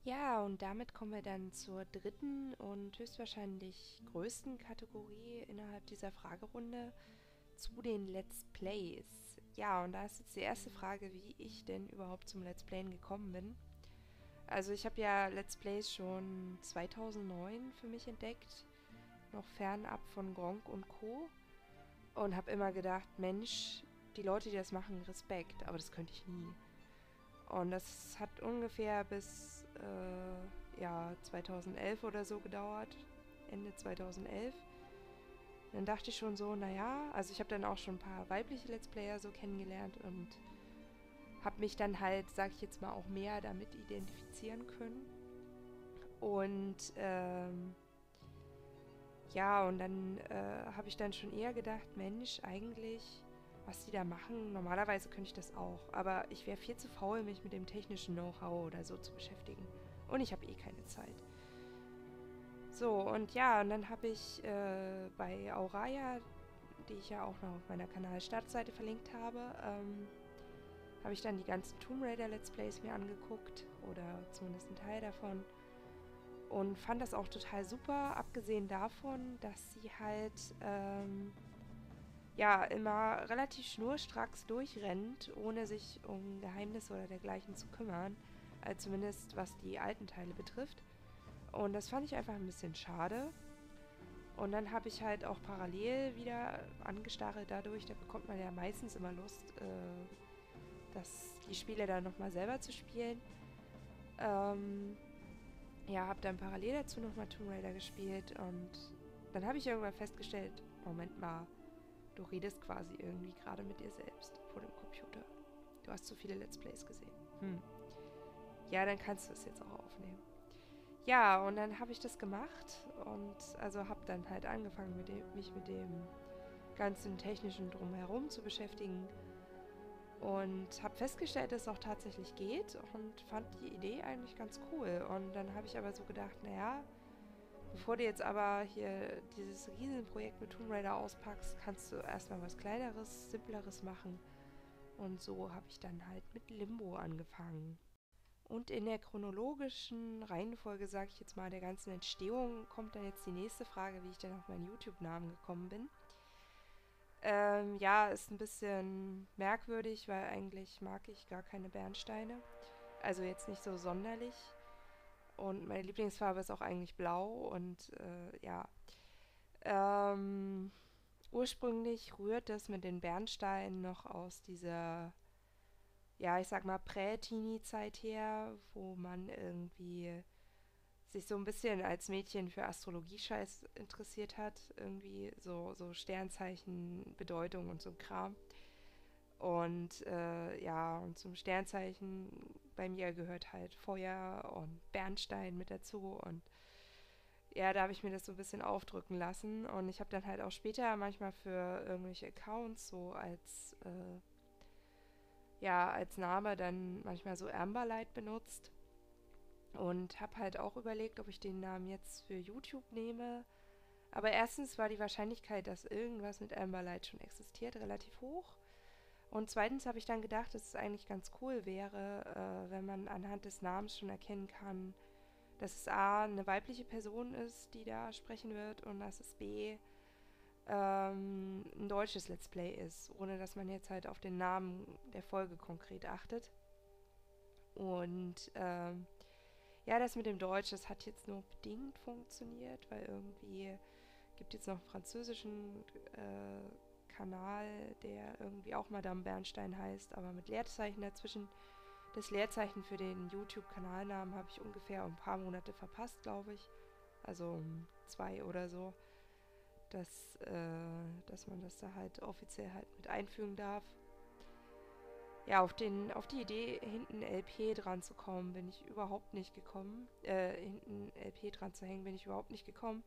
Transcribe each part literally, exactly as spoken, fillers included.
Ja, und damit kommen wir dann zur dritten und höchstwahrscheinlich größten Kategorie innerhalb dieser Fragerunde, zu den Let's Plays. Ja, und da ist jetzt die erste Frage, wie ich denn überhaupt zum Let's Playen gekommen bin. Also ich habe ja Let's Plays schon zweitausendneun für mich entdeckt, noch fernab von Gronkh und Co. Und habe immer gedacht, Mensch, die Leute, die das machen, Respekt, aber das könnte ich nie. Und das hat ungefähr bis äh, ja, zweitausendelf oder so gedauert, Ende zweitausendelf. Dann dachte ich schon so, naja, also ich habe dann auch schon ein paar weibliche Let's Player so kennengelernt und habe mich dann halt, sag ich jetzt mal, auch mehr damit identifizieren können. Und ähm, ja, und dann äh, habe ich dann schon eher gedacht, Mensch, eigentlich, was die da machen, normalerweise könnte ich das auch. Aber ich wäre viel zu faul, mich mit dem technischen Know-how oder so zu beschäftigen. Und ich habe eh keine Zeit. So, und ja, und dann habe ich äh, bei Auraya, die ich ja auch noch auf meiner Kanal-Startseite verlinkt habe, ähm, habe ich dann die ganzen Tomb Raider Let's Plays mir angeguckt. Oder zumindest einen Teil davon. Und fand das auch total super, abgesehen davon, dass sie halt ähm, ja immer relativ schnurstracks durchrennt, ohne sich um Geheimnisse oder dergleichen zu kümmern. Also zumindest was die alten Teile betrifft. Und das fand ich einfach ein bisschen schade. Und dann habe ich halt auch parallel wieder angestarrt dadurch, da bekommt man ja meistens immer Lust, äh, das, die Spiele dann nochmal selber zu spielen. Ähm, ja, habe dann parallel dazu nochmal Tomb Raider gespielt und dann habe ich irgendwann festgestellt, Moment mal, du redest quasi irgendwie gerade mit dir selbst vor dem Computer. Du hast zu viele Let's Plays gesehen. Hm. Ja, dann kannst du es jetzt auch aufnehmen. Ja, und dann habe ich das gemacht und also habe dann halt angefangen, mit dem, mich mit dem ganzen technischen Drumherum zu beschäftigen und habe festgestellt, dass es auch tatsächlich geht und fand die Idee eigentlich ganz cool. Und dann habe ich aber so gedacht, naja, bevor du jetzt aber hier dieses Riesenprojekt mit Tomb Raider auspackst, kannst du erstmal was Kleineres, Simpleres machen. Und so habe ich dann halt mit Limbo angefangen. Und in der chronologischen Reihenfolge, sage ich jetzt mal, der ganzen Entstehung, kommt dann jetzt die nächste Frage, wie ich dann auf meinen YouTube-Namen gekommen bin. Ähm, ja, ist ein bisschen merkwürdig, weil eigentlich mag ich gar keine Bernsteine. Also jetzt nicht so sonderlich. Und meine Lieblingsfarbe ist auch eigentlich blau. Und äh, ja, ähm, ursprünglich rührt das mit den Bernsteinen noch aus dieser, ja, ich sag mal, Prä-Teenie-Zeit her, wo man irgendwie sich so ein bisschen als Mädchen für Astrologie-Scheiß interessiert hat. Irgendwie so, so Sternzeichen, Bedeutung und so ein Kram. Und äh, ja, und zum Sternzeichen bei mir gehört halt Feuer und Bernstein mit dazu. Und ja, da habe ich mir das so ein bisschen aufdrücken lassen. Und ich habe dann halt auch später manchmal für irgendwelche Accounts so als, äh, ja, als Name dann manchmal so Amberlight benutzt. Und habe halt auch überlegt, ob ich den Namen jetzt für YouTube nehme. Aber erstens war die Wahrscheinlichkeit, dass irgendwas mit Amberlight schon existiert, relativ hoch. Und zweitens habe ich dann gedacht, dass es eigentlich ganz cool wäre, äh, wenn man anhand des Namens schon erkennen kann, dass es A, eine weibliche Person ist, die da sprechen wird, und dass es B, ähm, ein deutsches Let's Play ist, ohne dass man jetzt halt auf den Namen der Folge konkret achtet. Und ähm, ja, das mit dem Deutsch, das hat jetzt nur bedingt funktioniert, weil irgendwie gibt es jetzt noch einen französischen äh, Kanal, der irgendwie auch Madame Bernstein heißt, aber mit Leerzeichen dazwischen. Das Leerzeichen für den YouTube-Kanalnamen habe ich ungefähr um ein paar Monate verpasst, glaube ich. Also um zwei oder so. Dass, äh, dass man das da halt offiziell halt mit einfügen darf. Ja, auf, den, auf die Idee, hinten L P dran zu kommen, bin ich überhaupt nicht gekommen. Äh, hinten L P dran zu hängen, bin ich überhaupt nicht gekommen.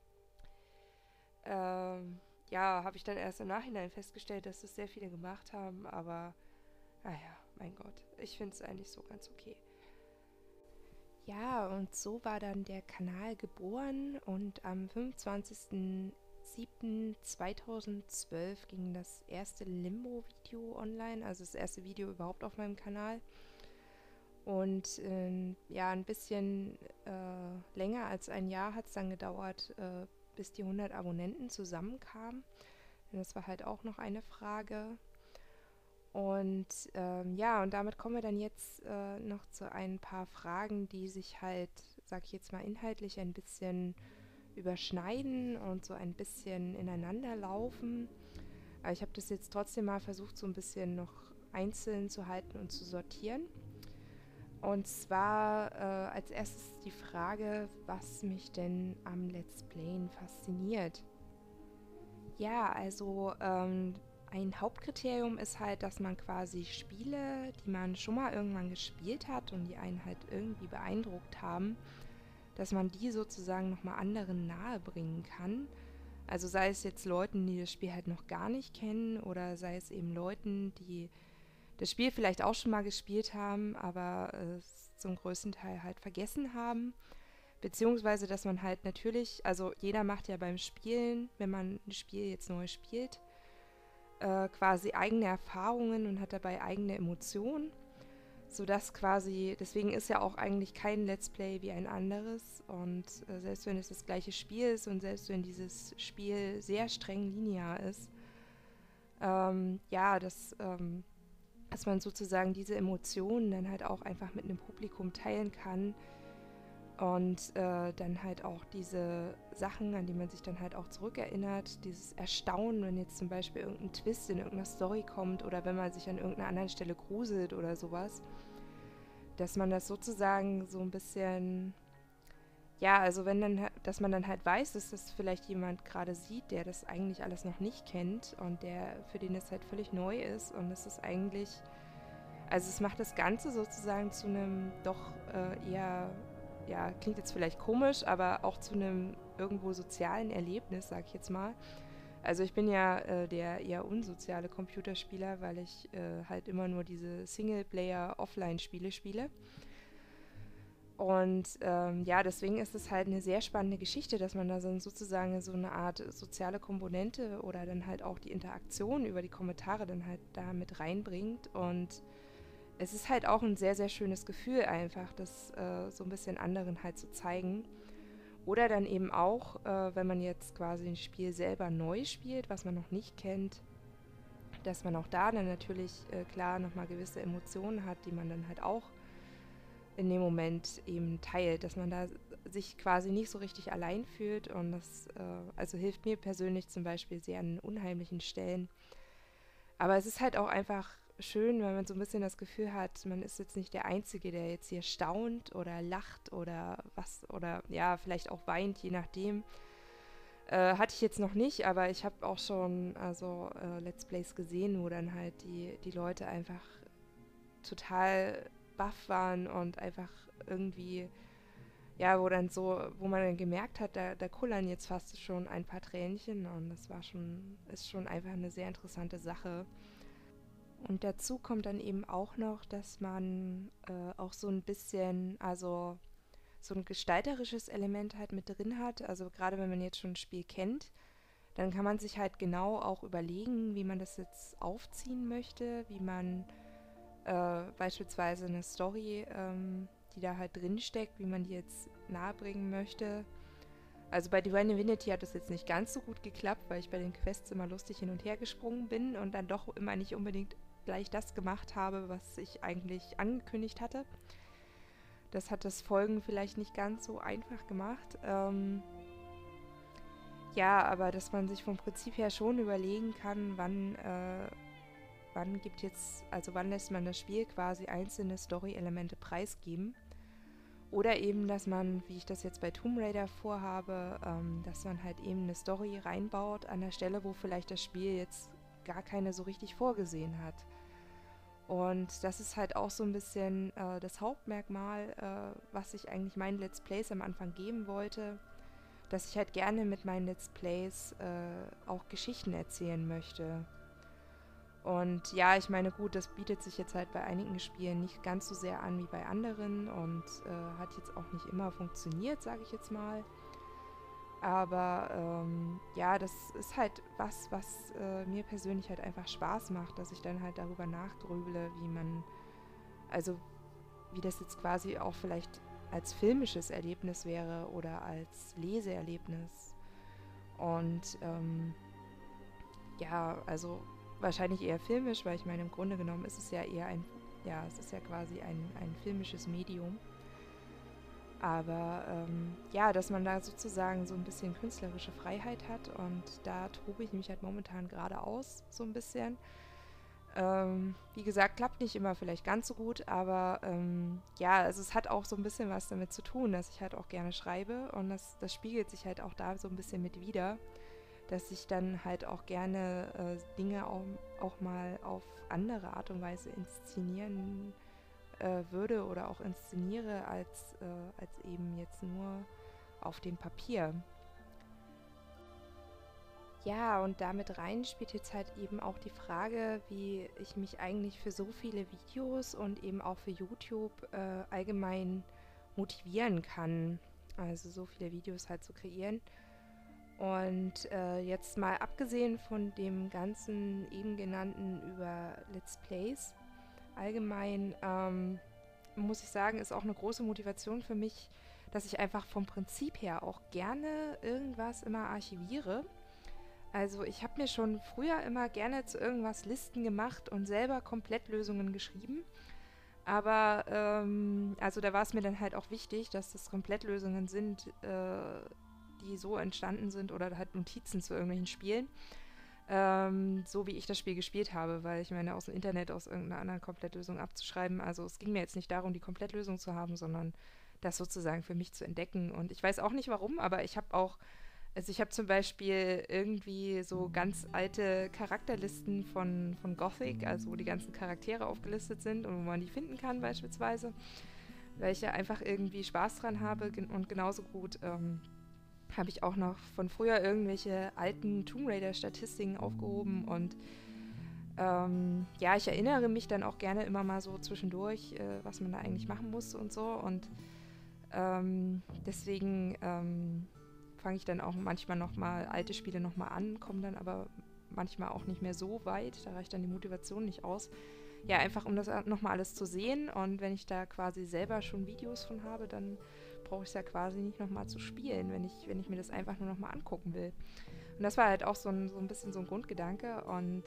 Ähm, ja, habe ich dann erst im Nachhinein festgestellt, dass das sehr viele gemacht haben, aber naja, mein Gott, ich finde es eigentlich so ganz okay. Ja, und so war dann der Kanal geboren und am fünfundzwanzigsten siebten zweitausendzwölf ging das erste Limbo-Video online, also das erste Video überhaupt auf meinem Kanal. Und ähm, ja, ein bisschen äh, länger als ein Jahr hat es dann gedauert, äh, bis die hundert Abonnenten zusammenkamen. Denn das war halt auch noch eine Frage. Und ähm, ja, und damit kommen wir dann jetzt äh, noch zu ein paar Fragen, die sich halt, sag ich jetzt mal, inhaltlich ein bisschen überschneiden und so ein bisschen ineinander laufen. Aber ich habe das jetzt trotzdem mal versucht, so ein bisschen noch einzeln zu halten und zu sortieren. Und zwar äh, als erstes die Frage, was mich denn am Let's Playen fasziniert. Ja, also ähm, ein Hauptkriterium ist halt, dass man quasi Spiele, die man schon mal irgendwann gespielt hat und die einen halt irgendwie beeindruckt haben, dass man die sozusagen nochmal anderen nahe bringen kann. Also sei es jetzt Leuten, die das Spiel halt noch gar nicht kennen oder sei es eben Leuten, die das Spiel vielleicht auch schon mal gespielt haben, aber es zum größten Teil halt vergessen haben. Beziehungsweise, dass man halt natürlich, also jeder macht ja beim Spielen, wenn man ein Spiel jetzt neu spielt, äh, quasi eigene Erfahrungen und hat dabei eigene Emotionen, sodass quasi, deswegen ist ja auch eigentlich kein Let's Play wie ein anderes und äh, selbst wenn es das gleiche Spiel ist und selbst wenn dieses Spiel sehr streng linear ist, ähm, ja, das, ähm, dass man sozusagen diese Emotionen dann halt auch einfach mit einem Publikum teilen kann und äh, dann halt auch diese Sachen, an die man sich dann halt auch zurückerinnert, dieses Erstaunen, wenn jetzt zum Beispiel irgendein Twist in irgendeiner Story kommt oder wenn man sich an irgendeiner anderen Stelle gruselt oder sowas, dass man das sozusagen so ein bisschen, ja, also wenn dann, dass man dann halt weiß, dass das vielleicht jemand gerade sieht, der das eigentlich alles noch nicht kennt und der, für den das halt völlig neu ist und es ist eigentlich, also es macht das Ganze sozusagen zu einem doch äh, eher, ja, klingt jetzt vielleicht komisch, aber auch zu einem irgendwo sozialen Erlebnis, sag ich jetzt mal. Also ich bin ja äh, der eher unsoziale Computerspieler, weil ich äh, halt immer nur diese Singleplayer-Offline-Spiele spiele. Und ähm, ja, deswegen ist es halt eine sehr spannende Geschichte, dass man da so sozusagen so eine Art soziale Komponente oder dann halt auch die Interaktion über die Kommentare dann halt da mit reinbringt. Und es ist halt auch ein sehr, sehr schönes Gefühl einfach, das äh, so ein bisschen anderen halt zu zeigen. Oder dann eben auch, äh, wenn man jetzt quasi ein Spiel selber neu spielt, was man noch nicht kennt, dass man auch da dann natürlich äh, klar nochmal gewisse Emotionen hat, die man dann halt auch in dem Moment eben teilt, dass man da sich quasi nicht so richtig allein fühlt und das äh, also hilft mir persönlich zum Beispiel sehr an unheimlichen Stellen. Aber es ist halt auch einfach schön, weil man so ein bisschen das Gefühl hat, man ist jetzt nicht der Einzige, der jetzt hier staunt oder lacht oder was oder ja, vielleicht auch weint, je nachdem. Äh, hatte ich jetzt noch nicht, aber ich habe auch schon also äh, Let's Plays gesehen, wo dann halt die, die Leute einfach total baff waren und einfach irgendwie, ja, wo dann so, wo man dann gemerkt hat, da, da kullern jetzt fast schon ein paar Tränchen und das war schon, ist schon einfach eine sehr interessante Sache. Und dazu kommt dann eben auch noch, dass man äh, auch so ein bisschen, also so ein gestalterisches Element halt mit drin hat. Also gerade wenn man jetzt schon ein Spiel kennt, dann kann man sich halt genau auch überlegen, wie man das jetzt aufziehen möchte, wie man äh, beispielsweise eine Story, ähm, die da halt drin steckt, wie man die jetzt nahebringen möchte. Also bei Divine Divinity hat das jetzt nicht ganz so gut geklappt, weil ich bei den Quests immer lustig hin und her gesprungen bin und dann doch immer nicht unbedingt gleich das gemacht habe, was ich eigentlich angekündigt hatte. Das hat das Folgen vielleicht nicht ganz so einfach gemacht. Ähm, ja, aber dass man sich vom Prinzip her schon überlegen kann, wann, äh, wann gibt jetzt, also wann lässt man das Spiel quasi einzelne Story-Elemente preisgeben. Oder eben, dass man, wie ich das jetzt bei Tomb Raider vorhabe, ähm, dass man halt eben eine Story reinbaut an der Stelle, wo vielleicht das Spiel jetzt gar keine so richtig vorgesehen hat. Und das ist halt auch so ein bisschen äh, das Hauptmerkmal, äh, was ich eigentlich meinen Let's Plays am Anfang geben wollte, dass ich halt gerne mit meinen Let's Plays äh, auch Geschichten erzählen möchte. Und ja, ich meine, gut, das bietet sich jetzt halt bei einigen Spielen nicht ganz so sehr an wie bei anderen und äh, hat jetzt auch nicht immer funktioniert, sage ich jetzt mal. Aber ähm, ja, das ist halt was, was äh, mir persönlich halt einfach Spaß macht, dass ich dann halt darüber nachgrüble, wie man, also wie das jetzt quasi auch vielleicht als filmisches Erlebnis wäre oder als Leseerlebnis. Und ähm, ja, also wahrscheinlich eher filmisch, weil ich meine, im Grunde genommen ist es ja eher ein, ja, es ist ja quasi ein, ein filmisches Medium. Aber ähm, ja, dass man da sozusagen so ein bisschen künstlerische Freiheit hat und da tobe ich mich halt momentan gerade aus, so ein bisschen. Ähm, wie gesagt, klappt nicht immer vielleicht ganz so gut, aber ähm, ja, also es hat auch so ein bisschen was damit zu tun, dass ich halt auch gerne schreibe und das, das spiegelt sich halt auch da so ein bisschen mit wider, dass ich dann halt auch gerne äh, Dinge auch, auch mal auf andere Art und Weise inszenieren äh, würde oder auch inszeniere, als, äh, als eben jetzt nur auf dem Papier. Ja, und damit rein spielt jetzt halt eben auch die Frage, wie ich mich eigentlich für so viele Videos und eben auch für YouTube äh, allgemein motivieren kann. Also so viele Videos halt zu kreieren. Und äh, jetzt mal abgesehen von dem ganzen eben genannten über Let's Plays, allgemein ähm, muss ich sagen, ist auch eine große Motivation für mich, dass ich einfach vom Prinzip her auch gerne irgendwas immer archiviere. Also ich habe mir schon früher immer gerne zu irgendwas Listen gemacht und selber Komplettlösungen geschrieben. Aber ähm, also da war es mir dann halt auch wichtig, dass das Komplettlösungen sind, äh, die so entstanden sind oder halt Notizen zu irgendwelchen Spielen, ähm, so wie ich das Spiel gespielt habe, weil ich meine, aus dem Internet aus irgendeiner anderen Komplettlösung abzuschreiben, also es ging mir jetzt nicht darum, die Komplettlösung zu haben, sondern das sozusagen für mich zu entdecken. Und ich weiß auch nicht warum, aber ich habe auch, also ich habe zum Beispiel irgendwie so ganz alte Charakterlisten von, von Gothic, also wo die ganzen Charaktere aufgelistet sind und wo man die finden kann beispielsweise, weil ich ja einfach irgendwie Spaß dran habe und genauso gut ähm, habe ich auch noch von früher irgendwelche alten Tomb Raider-Statistiken aufgehoben und ähm, ja, ich erinnere mich dann auch gerne immer mal so zwischendurch, äh, was man da eigentlich machen muss und so und ähm, deswegen ähm, fange ich dann auch manchmal nochmal alte Spiele nochmal an, komme dann aber manchmal auch nicht mehr so weit, da reicht dann die Motivation nicht aus. Ja, einfach um das nochmal alles zu sehen und wenn ich da quasi selber schon Videos von habe, dann brauche ich es ja quasi nicht nochmal zu spielen, wenn ich, wenn ich mir das einfach nur nochmal angucken will. Und das war halt auch so ein, so ein bisschen so ein Grundgedanke und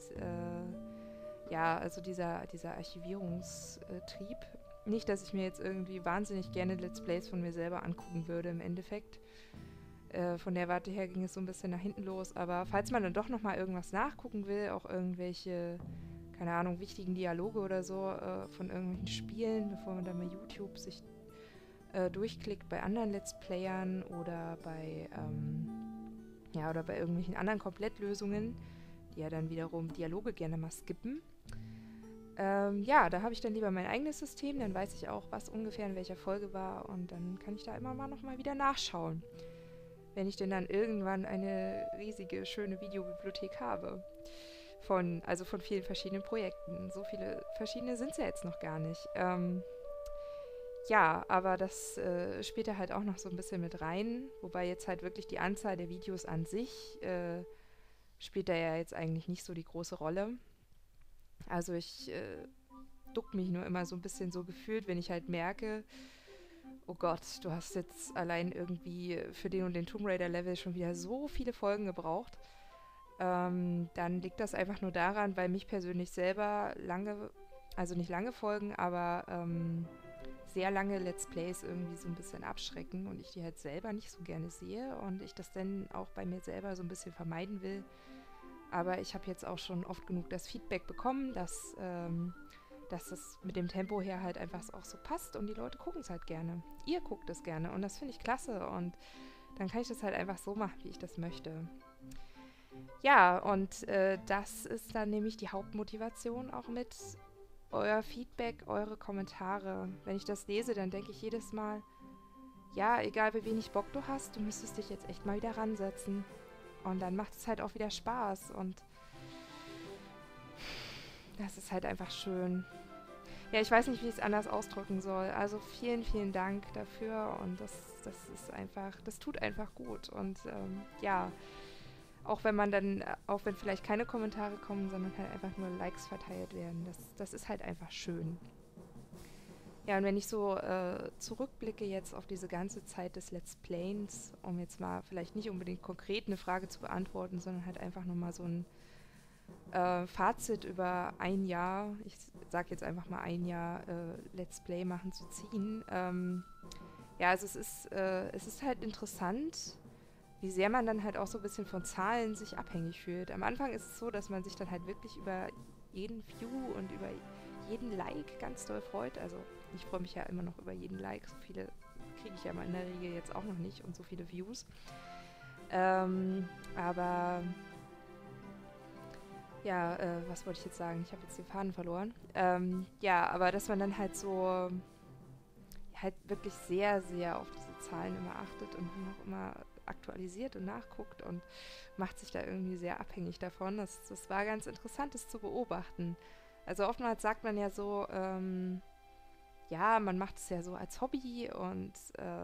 äh, ja, also dieser, dieser Archivierungstrieb. Nicht, dass ich mir jetzt irgendwie wahnsinnig gerne Let's Plays von mir selber angucken würde im Endeffekt. Äh, von der Warte her ging es so ein bisschen nach hinten los, aber falls man dann doch nochmal irgendwas nachgucken will, auch irgendwelche, keine Ahnung, wichtigen Dialoge oder so äh, von irgendwelchen Spielen, bevor man dann mal YouTube sich äh, durchklickt bei anderen Let's Playern oder bei, ähm, ja, oder bei irgendwelchen anderen Komplettlösungen, die ja dann wiederum Dialoge gerne mal skippen. Ähm, ja, da habe ich dann lieber mein eigenes System, dann weiß ich auch, was ungefähr in welcher Folge war und dann kann ich da immer mal nochmal wieder nachschauen, wenn ich denn dann irgendwann eine riesige, schöne Videobibliothek habe. Von, also von vielen verschiedenen Projekten. So viele verschiedene sind es ja jetzt noch gar nicht. Ähm, ja, aber das äh, spielt da halt auch noch so ein bisschen mit rein, wobei jetzt halt wirklich die Anzahl der Videos an sich äh, spielt da ja jetzt eigentlich nicht so die große Rolle. Also ich äh, duck mich nur immer so ein bisschen so gefühlt, wenn ich halt merke, oh Gott, du hast jetzt allein irgendwie für den und den Tomb Raider Level schon wieder so viele Folgen gebraucht. Ähm, dann liegt das einfach nur daran, weil mich persönlich selber lange, also nicht lange Folgen, aber ähm, sehr lange Let's Plays irgendwie so ein bisschen abschrecken und ich die halt selber nicht so gerne sehe und ich das dann auch bei mir selber so ein bisschen vermeiden will. Aber ich habe jetzt auch schon oft genug das Feedback bekommen, dass, ähm, dass das mit dem Tempo her halt einfach auch so passt und die Leute gucken es halt gerne. Ihr guckt es gerne und das finde ich klasse und dann kann ich das halt einfach so machen, wie ich das möchte. Ja, und äh, das ist dann nämlich die Hauptmotivation auch mit euer Feedback, eure Kommentare. Wenn ich das lese, dann denke ich jedes Mal, ja, egal wie wenig Bock du hast, du müsstest dich jetzt echt mal wieder ransetzen. Und dann macht es halt auch wieder Spaß und das ist halt einfach schön. Ja, ich weiß nicht, wie ich es anders ausdrücken soll. Also vielen, vielen Dank dafür und das, das ist einfach, das tut einfach gut. Und ähm, ja, auch wenn man dann, auch wenn vielleicht keine Kommentare kommen, sondern halt einfach nur Likes verteilt werden, das, das ist halt einfach schön. Ja, und wenn ich so äh, zurückblicke jetzt auf diese ganze Zeit des Let's Playens, um jetzt mal vielleicht nicht unbedingt konkret eine Frage zu beantworten, sondern halt einfach nur mal so ein äh, Fazit über ein Jahr, ich sag jetzt einfach mal ein Jahr äh, Let's Play machen zu ziehen. Ähm, ja, also es ist, äh, es ist halt interessant, wie sehr man dann halt auch so ein bisschen von Zahlen sich abhängig fühlt. Am Anfang ist es so, dass man sich dann halt wirklich über jeden View und über jeden Like ganz doll freut. Also ich freue mich ja immer noch über jeden Like. So viele kriege ich ja mal in der Regel jetzt auch noch nicht und so viele Views. Ähm, aber ja, äh, was wollte ich jetzt sagen? Ich habe jetzt den Faden verloren. Ähm, ja, aber dass man dann halt so halt wirklich sehr, sehr auf diese Zahlen immer achtet und noch immer aktualisiert und nachguckt und macht sich da irgendwie sehr abhängig davon. Das, das war ganz interessant, das zu beobachten. Also oftmals sagt man ja so, ähm, ja, man macht es ja so als Hobby und äh,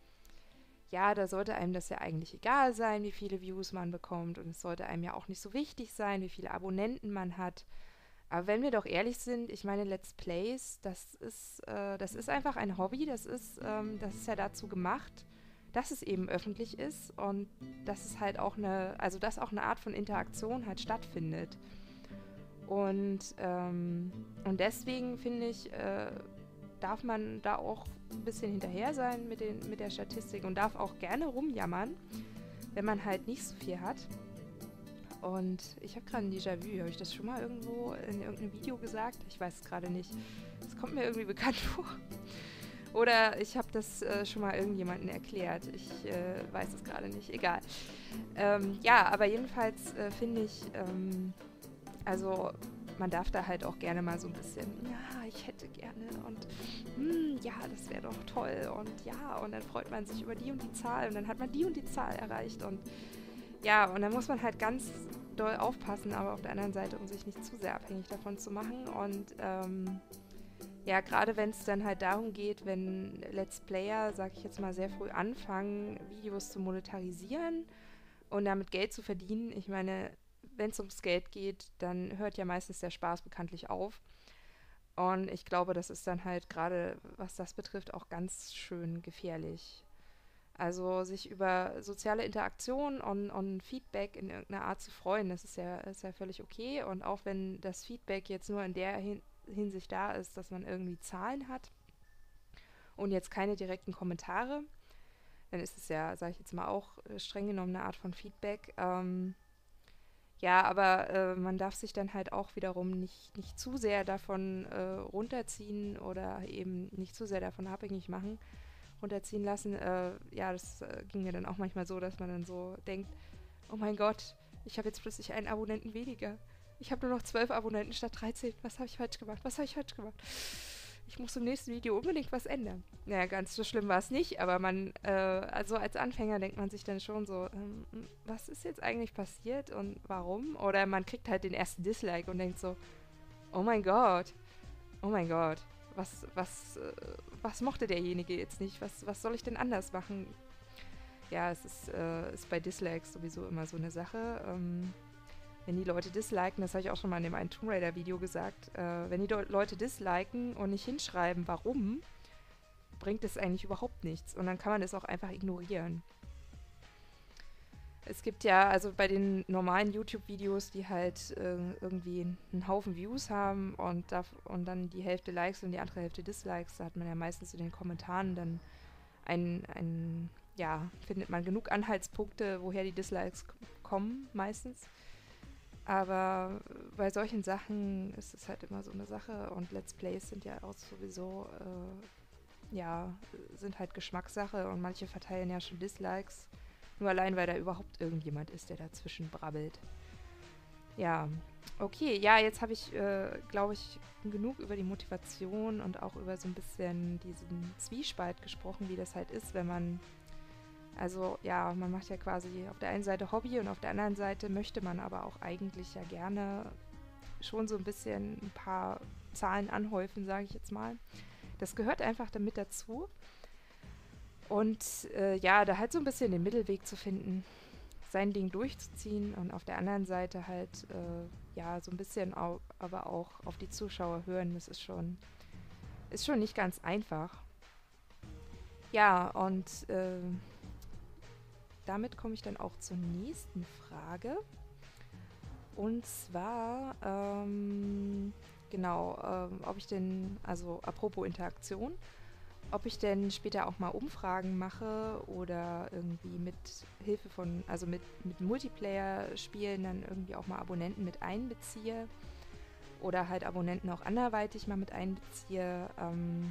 ja, da sollte einem das ja eigentlich egal sein, wie viele Views man bekommt und es sollte einem ja auch nicht so wichtig sein, wie viele Abonnenten man hat. Aber wenn wir doch ehrlich sind, ich meine, Let's Plays, das ist, äh, das ist einfach ein Hobby, das ist, ähm, das ist ja dazu gemacht, dass es eben öffentlich ist und dass es halt auch eine, also dass auch eine Art von Interaktion halt stattfindet. Und, ähm, und deswegen finde ich, äh, darf man da auch ein bisschen hinterher sein mit, den, mit der Statistik und darf auch gerne rumjammern, wenn man halt nicht so viel hat. Und ich habe gerade ein Déjà-vu. Habe ich das schon mal irgendwo in irgendeinem Video gesagt? Ich weiß es gerade nicht. Das kommt mir irgendwie bekannt vor. Oder ich habe das äh, schon mal irgendjemandem erklärt. Ich äh, weiß es gerade nicht. Egal. Ähm, ja, aber jedenfalls äh, finde ich, ähm, also man darf da halt auch gerne mal so ein bisschen, ja, ich hätte gerne und hm, ja, das wäre doch toll und ja, und dann freut man sich über die und die Zahl und dann hat man die und die Zahl erreicht und ja, und dann muss man halt ganz doll aufpassen, aber auf der anderen Seite, um sich nicht zu sehr abhängig davon zu machen. Und ähm, ja, gerade wenn es dann halt darum geht, wenn Let's Player, sag ich jetzt mal, sehr früh anfangen, Videos zu monetarisieren und damit Geld zu verdienen. Ich meine, wenn es ums Geld geht, dann hört ja meistens der Spaß bekanntlich auf. Und ich glaube, das ist dann halt gerade, was das betrifft, auch ganz schön gefährlich. Also sich über soziale Interaktion und, und Feedback in irgendeiner Art zu freuen, das ist ja, ist ja völlig okay. Und auch wenn das Feedback jetzt nur in der Hin Hinsicht da ist, dass man irgendwie Zahlen hat und jetzt keine direkten Kommentare, dann ist es ja, sage ich jetzt mal, auch äh, streng genommen eine Art von Feedback. Ähm, ja, aber äh, man darf sich dann halt auch wiederum nicht, nicht zu sehr davon äh, runterziehen oder eben nicht zu sehr davon abhängig machen, runterziehen lassen. Äh, ja, das äh, ging mir dann auch manchmal so, dass man dann so denkt, oh mein Gott, ich habe jetzt plötzlich einen Abonnenten weniger. Ich habe nur noch zwölf Abonnenten statt dreizehn. Was habe ich falsch gemacht? Was habe ich falsch gemacht? Ich muss im nächsten Video unbedingt was ändern. Naja, ganz so schlimm war es nicht, aber man, äh, also als Anfänger denkt man sich dann schon so, ähm, was ist jetzt eigentlich passiert und warum? Oder man kriegt halt den ersten Dislike und denkt so, oh mein Gott, oh mein Gott, was, was, äh, was mochte derjenige jetzt nicht? Was, was soll ich denn anders machen? Ja, es ist, äh, ist bei Dislikes sowieso immer so eine Sache. Ähm, wenn die Leute disliken, das habe ich auch schon mal in dem einen Tomb Raider Video gesagt, äh, wenn die Do Leute disliken und nicht hinschreiben, warum, bringt es eigentlich überhaupt nichts. Und dann kann man das auch einfach ignorieren. Es gibt ja, also bei den normalen YouTube-Videos, die halt äh, irgendwie einen Haufen Views haben und, darf, und dann die Hälfte Likes und die andere Hälfte Dislikes, da hat man ja meistens in den Kommentaren dann ein, ein ja, findet man genug Anhaltspunkte, woher die Dislikes kommen, meistens. Aber bei solchen Sachen ist es halt immer so eine Sache und Let's Plays sind ja auch sowieso, äh, ja, sind halt Geschmackssache und manche verteilen ja schon Dislikes, nur allein, weil da überhaupt irgendjemand ist, der dazwischen brabbelt. Ja, okay, ja, jetzt habe ich, äh, glaube ich, genug über die Motivation und auch über so ein bisschen diesen Zwiespalt gesprochen, wie das halt ist, wenn man, also ja, man macht ja quasi auf der einen Seite Hobby und auf der anderen Seite möchte man aber auch eigentlich ja gerne schon so ein bisschen ein paar Zahlen anhäufen, sage ich jetzt mal. Das gehört einfach damit dazu. Und äh, ja, da halt so ein bisschen den Mittelweg zu finden, sein Ding durchzuziehen und auf der anderen Seite halt, äh, ja, so ein bisschen au aber auch auf die Zuschauer hören, das ist schon, Ist schon nicht ganz einfach. Ja, und äh, damit komme ich dann auch zur nächsten Frage. Und zwar, ähm, genau, ähm, ob ich denn, also apropos Interaktion, ob ich denn später auch mal Umfragen mache oder irgendwie mit Hilfe von, also mit, mit Multiplayer-Spielen dann irgendwie auch mal Abonnenten mit einbeziehe oder halt Abonnenten auch anderweitig mal mit einbeziehe. Ähm,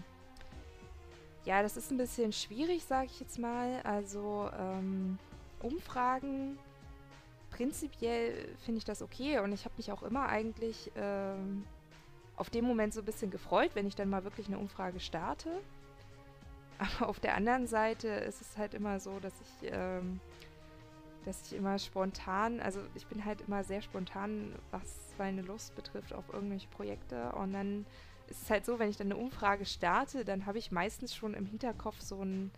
ja, das ist ein bisschen schwierig, sage ich jetzt mal. Also ähm, Umfragen, prinzipiell finde ich das okay und ich habe mich auch immer eigentlich ähm, auf den Moment so ein bisschen gefreut, wenn ich dann mal wirklich eine Umfrage starte. Aber auf der anderen Seite ist es halt immer so, dass ich, ähm, dass ich immer spontan, also ich bin halt immer sehr spontan, was meine Lust betrifft auf irgendwelche Projekte. Und dann ist es halt so, wenn ich dann eine Umfrage starte, dann habe ich meistens schon im Hinterkopf so einen,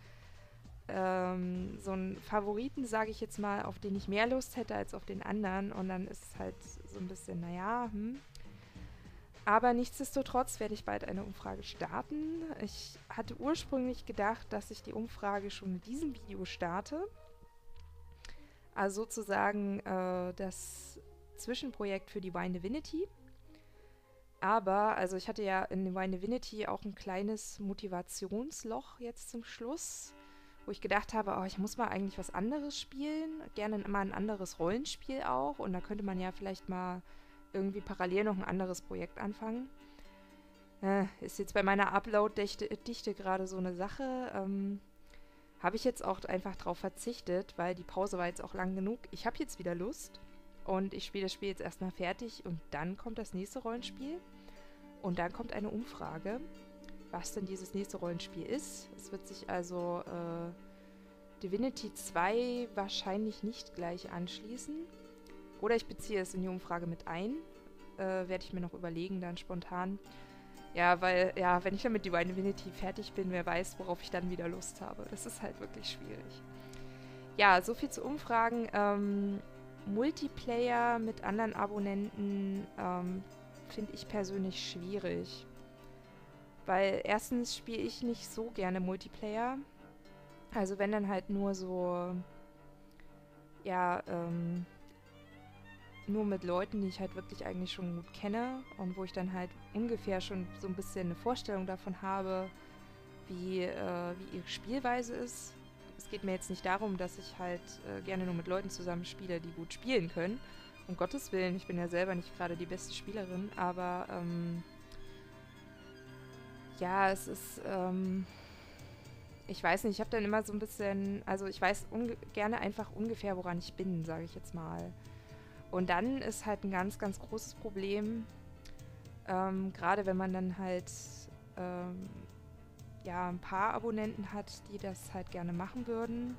ähm, so einen Favoriten, sage ich jetzt mal, auf den ich mehr Lust hätte als auf den anderen. Und dann ist es halt so ein bisschen, naja, hm. Aber nichtsdestotrotz werde ich bald eine Umfrage starten. Ich hatte ursprünglich gedacht, dass ich die Umfrage schon mit diesem Video starte. Also sozusagen äh, das Zwischenprojekt für die Wine Divinity. Aber, also ich hatte ja in Wine Divinity auch ein kleines Motivationsloch jetzt zum Schluss, wo ich gedacht habe, oh, ich muss mal eigentlich was anderes spielen. Gerne mal ein anderes Rollenspiel auch. Und da könnte man ja vielleicht mal irgendwie parallel noch ein anderes Projekt anfangen. Äh, ist jetzt bei meiner Upload-Dichte Dichte gerade so eine Sache. Ähm, habe ich jetzt auch einfach drauf verzichtet, weil die Pause war jetzt auch lang genug. Ich habe jetzt wieder Lust und ich spiele das Spiel jetzt erstmal fertig und dann kommt das nächste Rollenspiel und dann kommt eine Umfrage, was denn dieses nächste Rollenspiel ist. Es wird sich also äh, Divinity zwei wahrscheinlich nicht gleich anschließen. Oder ich beziehe es in die Umfrage mit ein. Äh, werde ich mir noch überlegen, dann spontan. Ja, weil, ja, wenn ich dann mit Divine Divinity fertig bin, wer weiß, worauf ich dann wieder Lust habe. Das ist halt wirklich schwierig. Ja, so viel zu Umfragen. Ähm, Multiplayer mit anderen Abonnenten ähm, finde ich persönlich schwierig. Weil erstens spiele ich nicht so gerne Multiplayer. Also wenn dann halt nur so, ja, ähm, nur mit Leuten, die ich halt wirklich eigentlich schon gut kenne und wo ich dann halt ungefähr schon so ein bisschen eine Vorstellung davon habe, wie, äh, wie ihre Spielweise ist. Es geht mir jetzt nicht darum, dass ich halt äh, gerne nur mit Leuten zusammen spiele, die gut spielen können. Um Gottes Willen, ich bin ja selber nicht gerade die beste Spielerin, aber ähm, ja, es ist, ähm, ich weiß nicht, ich habe dann immer so ein bisschen, also ich weiß gerne einfach ungefähr, woran ich bin, sage ich jetzt mal. Und dann ist halt ein ganz, ganz großes Problem, ähm, gerade wenn man dann halt ähm, ja, ein paar Abonnenten hat, die das halt gerne machen würden.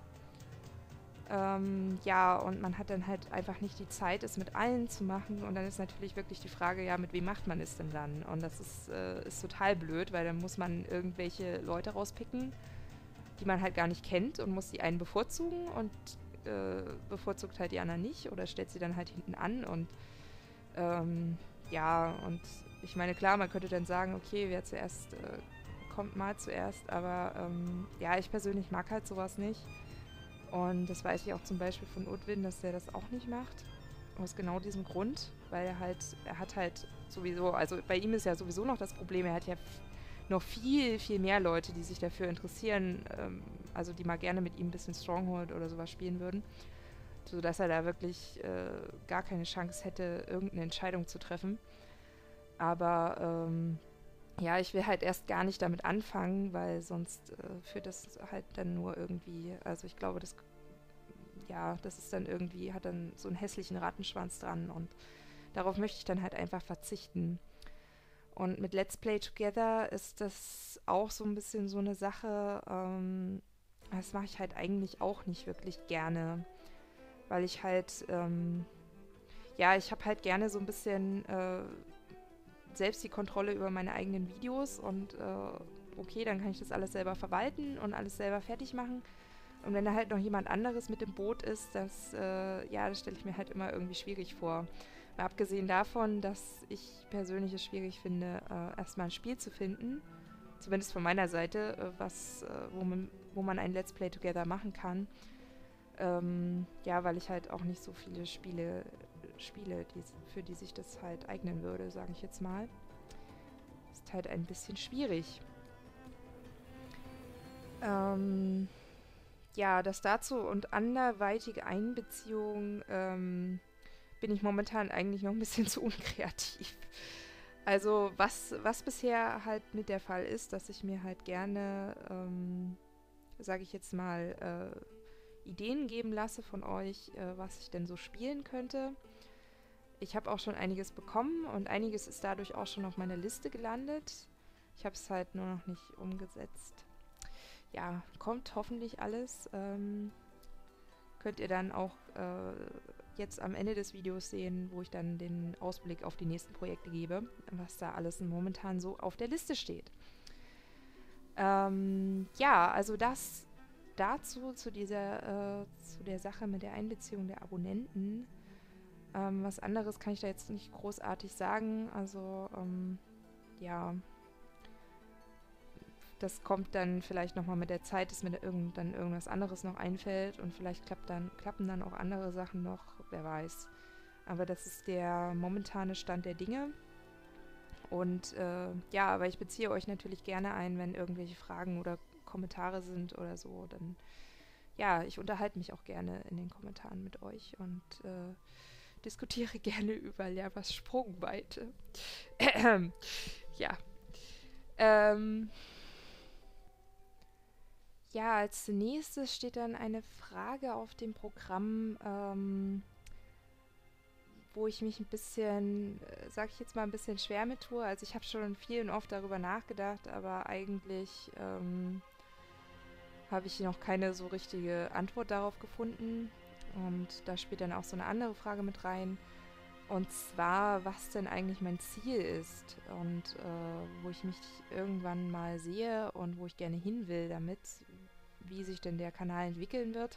Ähm, ja, und man hat dann halt einfach nicht die Zeit, es mit allen zu machen. Und dann ist natürlich wirklich die Frage, ja, mit wem macht man es denn dann? Und das ist, äh, ist total blöd, weil dann muss man irgendwelche Leute rauspicken, die man halt gar nicht kennt und muss die einen bevorzugen und äh, bevorzugt halt die anderen nicht oder stellt sie dann halt hinten an und ähm, ja, und ich meine, klar, man könnte dann sagen, okay, wer zuerst äh, kommt, mal zuerst, aber ähm, ja, ich persönlich mag halt sowas nicht und das weiß ich auch zum Beispiel von Udwin, dass der das auch nicht macht, aus genau diesem Grund, weil er halt, er hat halt sowieso, also bei ihm ist ja sowieso noch das Problem, er hat ja noch viel, viel mehr Leute, die sich dafür interessieren, ähm, also die mal gerne mit ihm ein bisschen Stronghold oder sowas spielen würden, sodass er da wirklich äh, gar keine Chance hätte, irgendeine Entscheidung zu treffen. Aber ähm, ja, ich will halt erst gar nicht damit anfangen, weil sonst äh, führt das halt dann nur irgendwie, also ich glaube, das, ja, das ist dann irgendwie, hat dann so einen hässlichen Rattenschwanz dran und darauf möchte ich dann halt einfach verzichten. Und mit Let's Play Together ist das auch so ein bisschen so eine Sache, ähm, das mache ich halt eigentlich auch nicht wirklich gerne, weil ich halt, ähm, ja, ich habe halt gerne so ein bisschen äh, selbst die Kontrolle über meine eigenen Videos und äh, okay, dann kann ich das alles selber verwalten und alles selber fertig machen. Und wenn da halt noch jemand anderes mit im Boot ist, das, äh, ja, das stelle ich mir halt immer irgendwie schwierig vor. Mal abgesehen davon, dass ich persönlich es schwierig finde, äh, erstmal ein Spiel zu finden, zumindest von meiner Seite, äh, was, äh, wo, man, wo man ein Let's Play Together machen kann. Ähm, ja, weil ich halt auch nicht so viele Spiele spiele, die, für die sich das halt eignen würde, sage ich jetzt mal. Ist halt ein bisschen schwierig. Ähm, ja, das dazu und anderweitige Einbeziehung ähm, bin ich momentan eigentlich noch ein bisschen zu unkreativ. Also was, was bisher halt mit der Fall ist, dass ich mir halt gerne, ähm, sage ich jetzt mal, äh, Ideen geben lasse von euch, äh, was ich denn so spielen könnte. Ich habe auch schon einiges bekommen und einiges ist dadurch auch schon auf meiner Liste gelandet. Ich habe es halt nur noch nicht umgesetzt. Ja, kommt hoffentlich alles. Ähm, könnt ihr dann auch äh, jetzt am Ende des Videos sehen, wo ich dann den Ausblick auf die nächsten Projekte gebe, was da alles momentan so auf der Liste steht. Ähm, ja, also das dazu, zu dieser, äh, zu der Sache mit der Einbeziehung der Abonnenten. Ähm, was anderes kann ich da jetzt nicht großartig sagen. Also, ähm, ja, das kommt dann vielleicht nochmal mit der Zeit, dass mir da irgend, dann irgendwas anderes noch einfällt und vielleicht klappt dann, klappen dann auch andere Sachen noch, wer weiß. Aber das ist der momentane Stand der Dinge. Und äh, ja, aber ich beziehe euch natürlich gerne ein, wenn irgendwelche Fragen oder Kommentare sind oder so. Dann, ja, ich unterhalte mich auch gerne in den Kommentaren mit euch und äh, diskutiere gerne über Lehrers Sprungweite. ja. Ähm, ja, als nächstes steht dann eine Frage auf dem Programm, ähm, wo ich mich ein bisschen, äh, sag ich jetzt mal, ein bisschen schwer mit tue. Also ich habe schon viel und oft darüber nachgedacht, aber eigentlich ähm, habe ich noch keine so richtige Antwort darauf gefunden. Und da spielt dann auch so eine andere Frage mit rein. Und zwar, was denn eigentlich mein Ziel ist und äh, wo ich mich irgendwann mal sehe und wo ich gerne hin will damit, wie sich denn der Kanal entwickeln wird.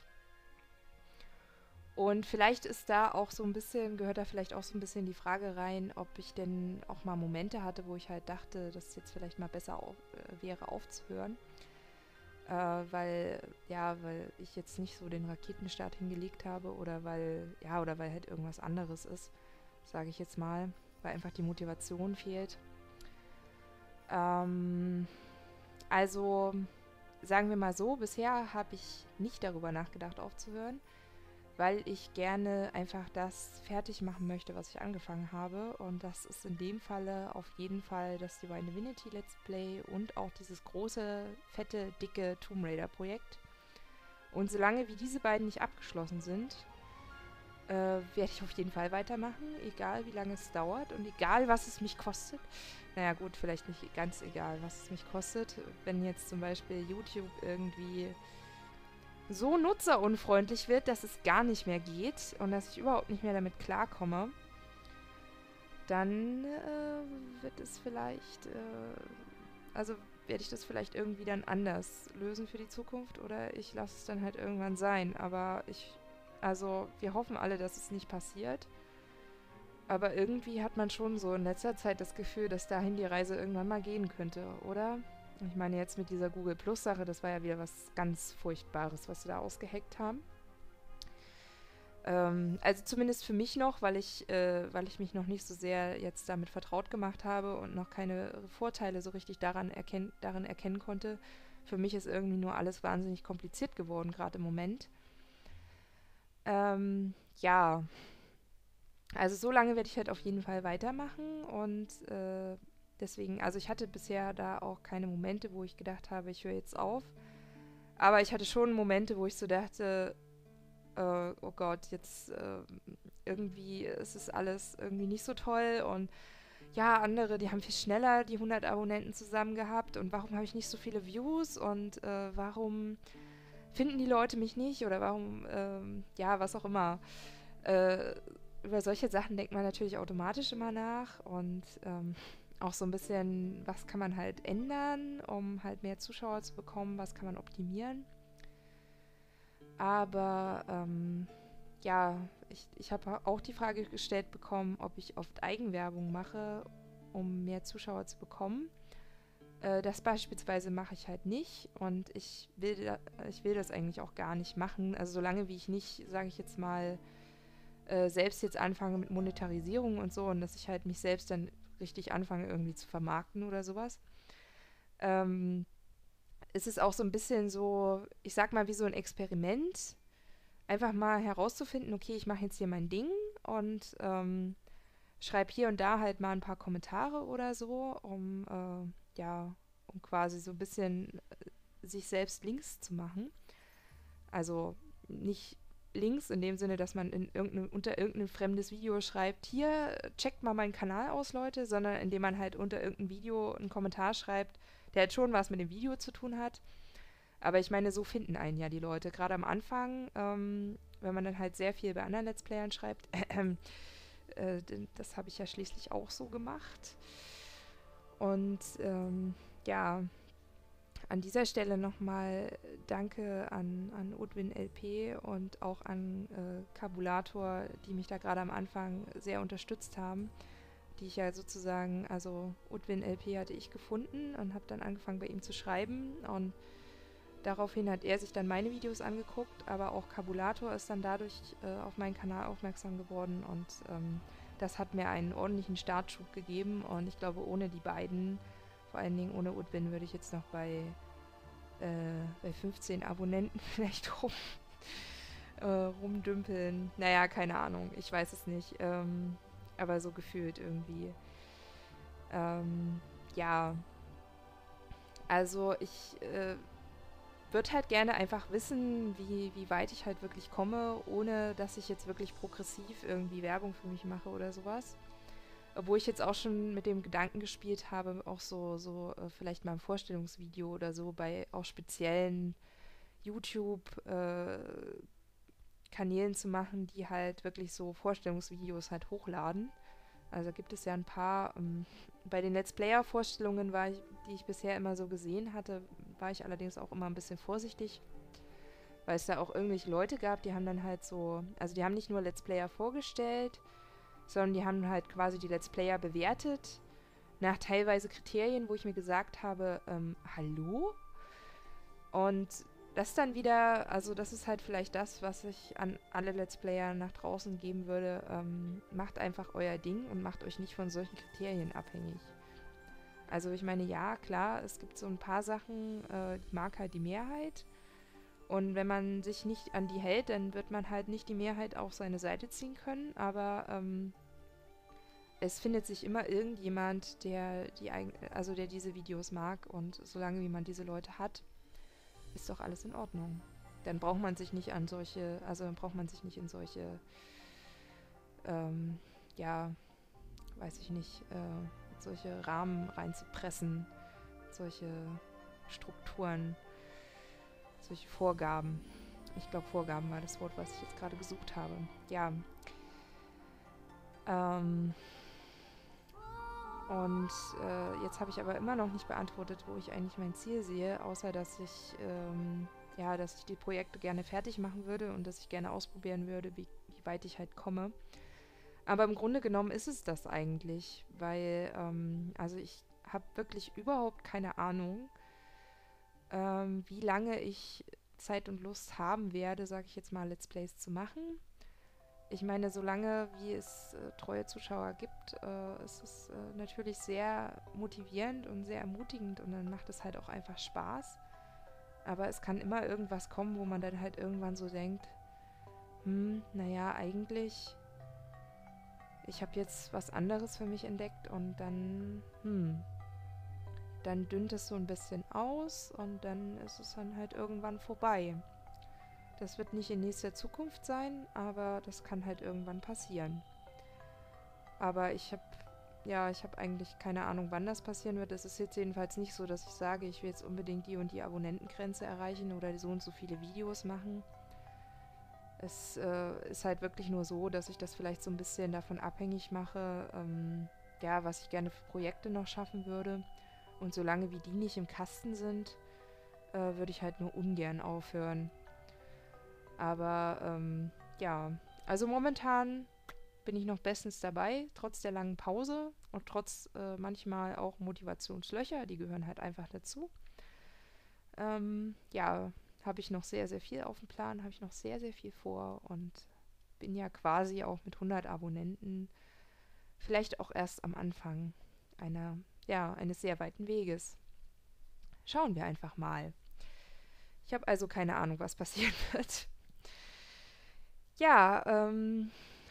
Und vielleicht ist da auch so ein bisschen, gehört da vielleicht auch so ein bisschen die Frage rein, ob ich denn auch mal Momente hatte, wo ich halt dachte, dass es jetzt vielleicht mal besser auf, äh, wäre aufzuhören. Äh, weil, ja, weil ich jetzt nicht so den Raketenstart hingelegt habe oder weil, ja, oder weil halt irgendwas anderes ist, sage ich jetzt mal, weil einfach die Motivation fehlt. Ähm, also, sagen wir mal so, bisher habe ich nicht darüber nachgedacht aufzuhören, weil ich gerne einfach das fertig machen möchte, was ich angefangen habe. Und das ist in dem Falle auf jeden Fall das Divine Divinity Let's Play und auch dieses große, fette, dicke Tomb Raider Projekt. Und solange wie diese beiden nicht abgeschlossen sind, äh, werde ich auf jeden Fall weitermachen, egal wie lange es dauert und egal was es mich kostet. Naja gut, vielleicht nicht ganz egal, was es mich kostet. Wenn jetzt zum Beispiel YouTube irgendwie so nutzerunfreundlich wird, dass es gar nicht mehr geht und dass ich überhaupt nicht mehr damit klarkomme, dann äh, wird es vielleicht, äh, also werde ich das vielleicht irgendwie dann anders lösen für die Zukunft oder ich lasse es dann halt irgendwann sein. Aber ich, also wir hoffen alle, dass es nicht passiert. Aber irgendwie hat man schon so in letzter Zeit das Gefühl, dass dahin die Reise irgendwann mal gehen könnte, oder? Ich meine, jetzt mit dieser Google Plus Sache, das war ja wieder was ganz Furchtbares, was sie da ausgeheckt haben. Ähm, also zumindest für mich noch, weil ich, äh, weil ich mich noch nicht so sehr jetzt damit vertraut gemacht habe und noch keine Vorteile so richtig daran, erken darin erkennen konnte. Für mich ist irgendwie nur alles wahnsinnig kompliziert geworden, gerade im Moment. Ähm, ja, also so lange werde ich halt auf jeden Fall weitermachen und äh, deswegen, also ich hatte bisher da auch keine Momente, wo ich gedacht habe, ich höre jetzt auf. Aber ich hatte schon Momente, wo ich so dachte, äh, oh Gott, jetzt äh, irgendwie ist es alles irgendwie nicht so toll. Und ja, andere, die haben viel schneller die hundert Abonnenten zusammen gehabt. Und warum habe ich nicht so viele Views? Und äh, warum finden die Leute mich nicht? Oder warum, ähm, ja, was auch immer. Äh, über solche Sachen denkt man natürlich automatisch immer nach. Und ähm, auch so ein bisschen, was kann man halt ändern, um halt mehr Zuschauer zu bekommen, was kann man optimieren. Aber ähm, ja, ich, ich habe auch die Frage gestellt bekommen, ob ich oft Eigenwerbung mache, um mehr Zuschauer zu bekommen. Äh, das beispielsweise mache ich halt nicht und ich will, da, ich will das eigentlich auch gar nicht machen. Also solange wie ich nicht, sage ich jetzt mal, äh, selbst jetzt anfange mit Monetarisierung und so und dass ich halt mich selbst dann richtig anfange irgendwie zu vermarkten oder sowas. Ähm, ist es auch so ein bisschen so, ich sag mal, wie so ein Experiment, einfach mal herauszufinden, okay, ich mache jetzt hier mein Ding und ähm, schreibe hier und da halt mal ein paar Kommentare oder so, um äh, ja, um quasi so ein bisschen äh, sich selbst Links zu machen. Also nicht Links in dem Sinne, dass man in irgendein, unter irgendein fremdes Video schreibt, hier, checkt mal meinen Kanal aus, Leute, sondern indem man halt unter irgendein Video einen Kommentar schreibt, der halt schon was mit dem Video zu tun hat. Aber ich meine, so finden einen ja die Leute. Gerade am Anfang, ähm, wenn man dann halt sehr viel bei anderen Let's Playern schreibt, äh, das habe ich ja schließlich auch so gemacht. Und ähm, ja, an dieser Stelle nochmal Danke an, an Udwin L P und auch an äh, Kabulator, die mich da gerade am Anfang sehr unterstützt haben. Die ich ja sozusagen, also Udwin L P hatte ich gefunden und habe dann angefangen bei ihm zu schreiben und daraufhin hat er sich dann meine Videos angeguckt, aber auch Kabulator ist dann dadurch äh, auf meinen Kanal aufmerksam geworden und ähm, das hat mir einen ordentlichen Startschub gegeben und ich glaube, ohne die beiden, vor allen Dingen ohne Udwin, würde ich jetzt noch bei, äh, bei fünfzehn Abonnenten vielleicht rum, äh, rumdümpeln. Naja, keine Ahnung, ich weiß es nicht, ähm, aber so gefühlt irgendwie. Ähm, ja, also ich äh, würde halt gerne einfach wissen, wie, wie weit ich halt wirklich komme, ohne dass ich jetzt wirklich progressiv irgendwie Werbung für mich mache oder sowas. Obwohl ich jetzt auch schon mit dem Gedanken gespielt habe, auch so, so äh, vielleicht mal ein Vorstellungsvideo oder so bei auch speziellen YouTube-Kanälen äh, zu machen, die halt wirklich so Vorstellungsvideos halt hochladen. Also gibt es ja ein paar. Ähm, bei den Let's Player-Vorstellungen, war ich, die ich bisher immer so gesehen hatte, war ich allerdings auch immer ein bisschen vorsichtig, weil es da auch irgendwelche Leute gab, die haben dann halt so, also die haben nicht nur Let's Player vorgestellt, sondern die haben halt quasi die Let's Player bewertet, nach teilweise Kriterien, wo ich mir gesagt habe, ähm, hallo? Und das dann wieder, also das ist halt vielleicht das, was ich an alle Let's Player nach draußen geben würde. Ähm, macht einfach euer Ding und macht euch nicht von solchen Kriterien abhängig. Also ich meine, ja, klar, es gibt so ein paar Sachen, äh, die mag halt die Mehrheit. Und wenn man sich nicht an die hält, dann wird man halt nicht die Mehrheit auf seine Seite ziehen können. Aber ähm, es findet sich immer irgendjemand, der die, also der diese Videos mag. Und solange wie man diese Leute hat, ist doch alles in Ordnung. Dann braucht man sich nicht an solche, also dann braucht man sich nicht in solche, ähm, ja, weiß ich nicht, äh, solche Rahmen reinzupressen, solche Strukturen, solche Vorgaben. Ich glaube, Vorgaben war das Wort, was ich jetzt gerade gesucht habe. Ja. Ähm, und äh, jetzt habe ich aber immer noch nicht beantwortet, wo ich eigentlich mein Ziel sehe, außer dass ich, ähm, ja, dass ich die Projekte gerne fertig machen würde und dass ich gerne ausprobieren würde, wie, wie weit ich halt komme. Aber im Grunde genommen ist es das eigentlich, weil, ähm, also ich habe wirklich überhaupt keine Ahnung, ähm, wie lange ich Zeit und Lust haben werde, sage ich jetzt mal, Let's Plays zu machen. Ich meine, solange wie es äh, treue Zuschauer gibt, äh, ist es äh, natürlich sehr motivierend und sehr ermutigend und dann macht es halt auch einfach Spaß. Aber es kann immer irgendwas kommen, wo man dann halt irgendwann so denkt, hm, naja, eigentlich, ich habe jetzt was anderes für mich entdeckt und dann, hm, dann dünnt es so ein bisschen aus und dann ist es dann halt irgendwann vorbei. Das wird nicht in nächster Zukunft sein, aber das kann halt irgendwann passieren. Aber ich habe, ja, ich habe eigentlich keine Ahnung, wann das passieren wird. Es ist jetzt jedenfalls nicht so, dass ich sage, ich will jetzt unbedingt die und die Abonnentengrenze erreichen oder so und so viele Videos machen. Es äh, ist halt wirklich nur so, dass ich das vielleicht so ein bisschen davon abhängig mache, ähm, ja, was ich gerne für Projekte noch schaffen würde. Und solange wie die nicht im Kasten sind, äh, würde ich halt nur ungern aufhören. Aber ähm, ja, also momentan bin ich noch bestens dabei, trotz der langen Pause und trotz äh, manchmal auch Motivationslöcher, die gehören halt einfach dazu. Ähm, ja, habe ich noch sehr, sehr viel auf dem Plan, habe ich noch sehr, sehr viel vor und bin ja quasi auch mit hundert Abonnenten vielleicht auch erst am Anfang einer, ja, eines sehr weiten Weges. Schauen wir einfach mal. Ich habe also keine Ahnung, was passieren wird. Ja, ähm,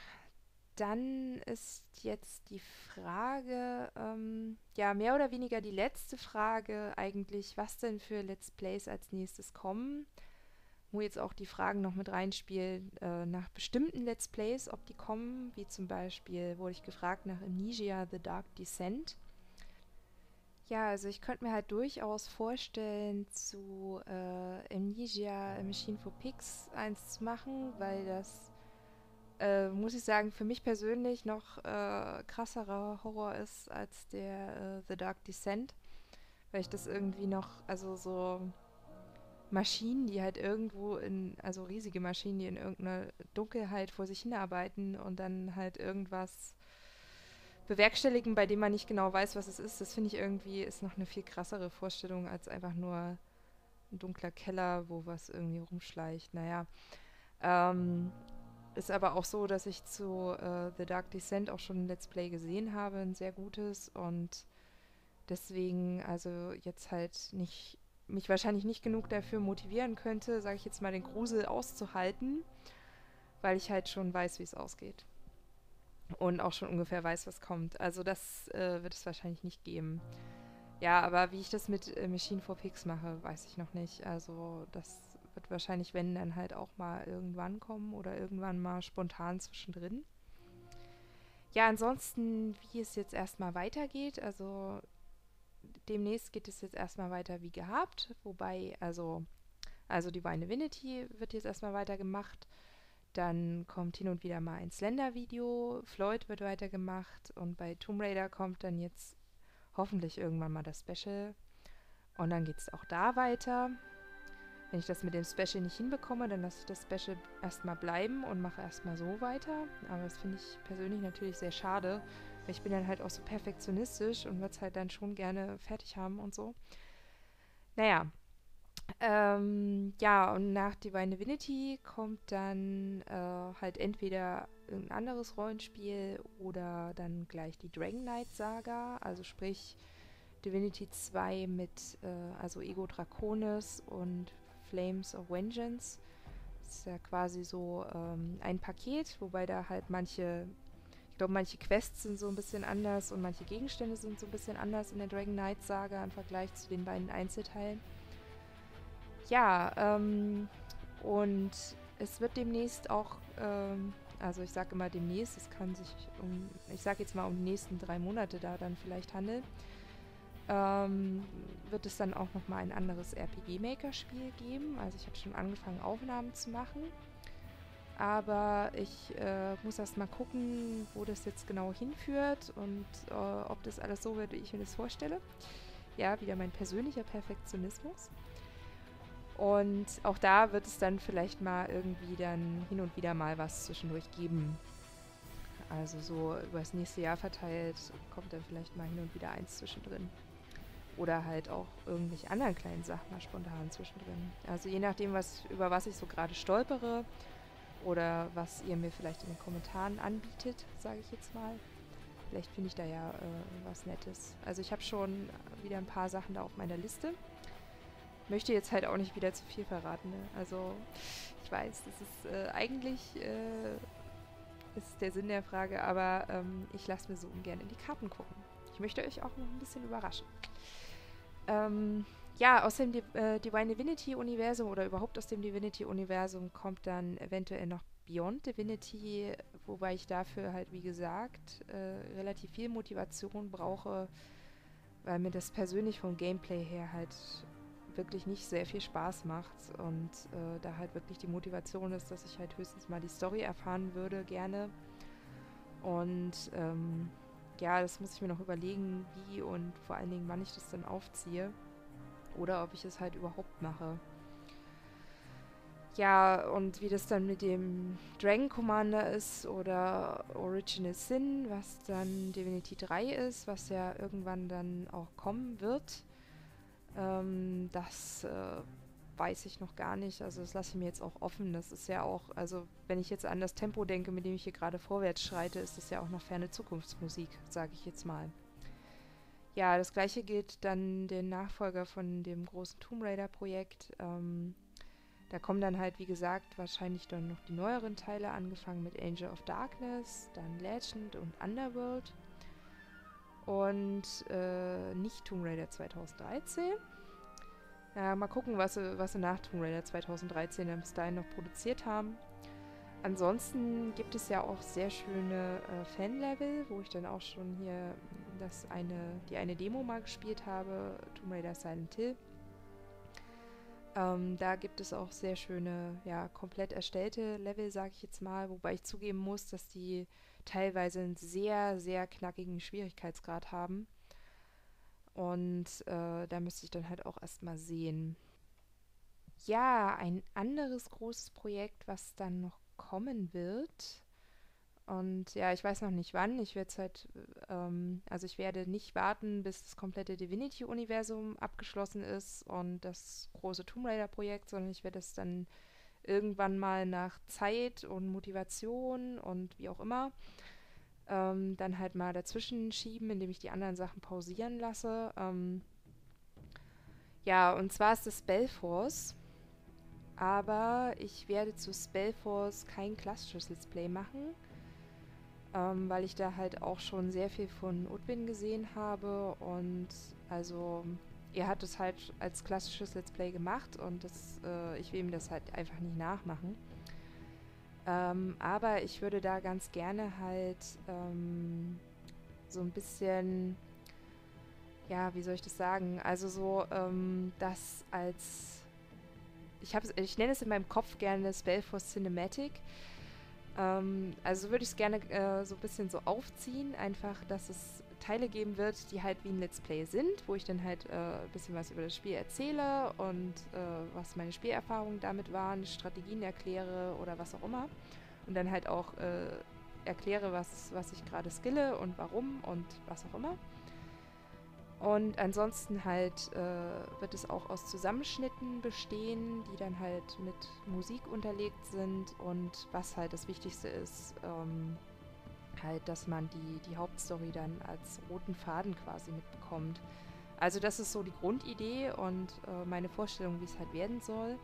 dann ist jetzt die Frage, ähm, ja, mehr oder weniger die letzte Frage eigentlich, was denn für Let's Plays als nächstes kommen. Wo jetzt auch die Fragen noch mit reinspielen, äh, nach bestimmten Let's Plays, ob die kommen, wie zum Beispiel wurde ich gefragt nach Amnesia The Dark Descent. Ja, also ich könnte mir halt durchaus vorstellen, zu äh, Amnesia A Machine for Pigs eins zu machen, weil das, äh, muss ich sagen, für mich persönlich noch äh, krasserer Horror ist als der äh, The Dark Descent, weil ich das irgendwie noch, also so Maschinen, die halt irgendwo in, also riesige Maschinen, die in irgendeiner Dunkelheit vor sich hinarbeiten und dann halt irgendwas bewerkstelligen, bei dem man nicht genau weiß, was es ist. Das finde ich irgendwie ist noch eine viel krassere Vorstellung als einfach nur ein dunkler Keller, wo was irgendwie rumschleicht. Naja, ähm, ist aber auch so, dass ich zu äh, The Dark Descent auch schon ein Let's Play gesehen habe, ein sehr gutes und deswegen also jetzt halt nicht mich wahrscheinlich nicht genug dafür motivieren könnte, sage ich jetzt mal, den Grusel auszuhalten, weil ich halt schon weiß, wie es ausgeht. Und auch schon ungefähr weiß, was kommt. Also das äh, wird es wahrscheinlich nicht geben. Ja, aber wie ich das mit äh, Machine for Pigs mache, weiß ich noch nicht. Also das wird wahrscheinlich, wenn, dann halt auch mal irgendwann kommen oder irgendwann mal spontan zwischendrin. Ja, ansonsten, wie es jetzt erstmal weitergeht, also demnächst geht es jetzt erstmal weiter wie gehabt, wobei, also, also Divine Divinity wird jetzt erstmal weitergemacht. Dann kommt hin und wieder mal ein Slender-Video, Floyd wird weitergemacht und bei Tomb Raider kommt dann jetzt hoffentlich irgendwann mal das Special. Und dann geht es auch da weiter. Wenn ich das mit dem Special nicht hinbekomme, dann lasse ich das Special erstmal bleiben und mache erstmal so weiter. Aber das finde ich persönlich natürlich sehr schade, weil ich bin dann halt auch so perfektionistisch und würde es halt dann schon gerne fertig haben und so. Naja, ähm, ja, und nach Divine Divinity kommt dann äh, halt entweder irgendein anderes Rollenspiel oder dann gleich die Dragon Knight Saga, also sprich Divinity zwei mit, äh, also Ego Draconis und Flames of Vengeance. Das ist ja quasi so ähm, ein Paket, wobei da halt manche, ich glaube, manche Quests sind so ein bisschen anders und manche Gegenstände sind so ein bisschen anders in der Dragon Knight Saga im Vergleich zu den beiden Einzelteilen. Ja, ähm, und es wird demnächst auch, ähm, also ich sage immer demnächst, es kann sich um, ich sage jetzt mal um die nächsten drei Monate da dann vielleicht handeln, ähm, wird es dann auch nochmal ein anderes R P G-Maker-Spiel geben. Also ich habe schon angefangen, Aufnahmen zu machen. Aber ich äh, muss erst mal gucken, wo das jetzt genau hinführt und äh, ob das alles so wird, wie ich mir das vorstelle. Ja, wieder mein persönlicher Perfektionismus. Und auch da wird es dann vielleicht mal irgendwie dann hin und wieder mal was zwischendurch geben. Also so über das nächste Jahr verteilt kommt dann vielleicht mal hin und wieder eins zwischendrin. Oder halt auch irgendwelche anderen kleinen Sachen mal spontan zwischendrin. Also je nachdem, was, über was ich so gerade stolpere oder was ihr mir vielleicht in den Kommentaren anbietet, sage ich jetzt mal. Vielleicht finde ich da ja äh, was Nettes. Also ich habe schon wieder ein paar Sachen da auf meiner Liste. Möchte jetzt halt auch nicht wieder zu viel verraten. Ne? Also ich weiß, das ist äh, eigentlich äh, ist der Sinn der Frage, aber ähm, ich lasse mir so ungern in die Karten gucken. Ich möchte euch auch noch ein bisschen überraschen. Ähm, ja, aus dem Di äh, Divine Divinity-Universum oder überhaupt aus dem Divinity-Universum kommt dann eventuell noch Beyond Divinity, wobei ich dafür halt, wie gesagt, äh, relativ viel Motivation brauche, weil mir das persönlich vom Gameplay her halt wirklich nicht sehr viel Spaß macht und äh, da halt wirklich die Motivation ist, dass ich halt höchstens mal die Story erfahren würde, gerne. Und ähm, ja, das muss ich mir noch überlegen, wie und vor allen Dingen, wann ich das dann aufziehe oder ob ich es halt überhaupt mache. Ja, und wie das dann mit dem Dragon Commander ist oder Original Sin, was dann Divinity drei ist, was ja irgendwann dann auch kommen wird, ähm, das äh, weiß ich noch gar nicht. Also das lasse ich mir jetzt auch offen. Das ist ja auch, also wenn ich jetzt an das Tempo denke, mit dem ich hier gerade vorwärts schreite, ist das ja auch noch ferne Zukunftsmusik, sage ich jetzt mal. Ja, das gleiche gilt dann den Nachfolger von dem großen Tomb Raider-Projekt. Ähm, da kommen dann halt, wie gesagt, wahrscheinlich dann noch die neueren Teile, angefangen mit Angel of Darkness, dann Legend und Underworld. Und äh, nicht Tomb Raider zwanzig dreizehn. Ja, mal gucken, was sie, was sie nach Tomb Raider zwanzig dreizehn dann bis dahin noch produziert haben. Ansonsten gibt es ja auch sehr schöne äh, Fanlevel, wo ich dann auch schon hier das eine, die eine Demo mal gespielt habe, Tomb Raider Silent Hill. Ähm, da gibt es auch sehr schöne, ja, komplett erstellte Level, sage ich jetzt mal, wobei ich zugeben muss, dass die teilweise einen sehr, sehr knackigen Schwierigkeitsgrad haben. Und äh, da müsste ich dann halt auch erstmal sehen. Ja, ein anderes großes Projekt, was dann noch kommen wird. Und ja, ich weiß noch nicht wann. Ich werde es halt, ähm, also ich werde nicht warten, bis das komplette Divinity-Universum abgeschlossen ist und das große Tomb Raider-Projekt, sondern ich werde es dann irgendwann mal nach Zeit und Motivation und wie auch immer ähm, dann halt mal dazwischen schieben, indem ich die anderen Sachen pausieren lasse. Ähm, ja, und zwar ist das Spellforce. Aber ich werde zu Spellforce kein klassisches Let's Play machen, ähm, weil ich da halt auch schon sehr viel von Udwin gesehen habe und also er hat es halt als klassisches Let's Play gemacht und das, äh, ich will ihm das halt einfach nicht nachmachen. Ähm, aber ich würde da ganz gerne halt ähm, so ein bisschen, ja, wie soll ich das sagen, also so ähm, das als, ich, hab's, ich nenne es in meinem Kopf gerne Spellforce Cinematic. Ähm, also würde ich es gerne äh, so ein bisschen so aufziehen, einfach, dass es Teile geben wird, die halt wie ein Let's Play sind, wo ich dann halt äh, ein bisschen was über das Spiel erzähle und äh, was meine Spielerfahrungen damit waren, Strategien erkläre oder was auch immer. Und dann halt auch äh, erkläre, was, was ich gerade skille und warum und was auch immer. Und ansonsten halt äh, wird es auch aus Zusammenschnitten bestehen, die dann halt mit Musik unterlegt sind. Und was halt das Wichtigste ist, ähm, halt, dass man die, die Hauptstory dann als roten Faden quasi mitbekommt. Also das ist so die Grundidee und äh, meine Vorstellung, wie es halt werden soll.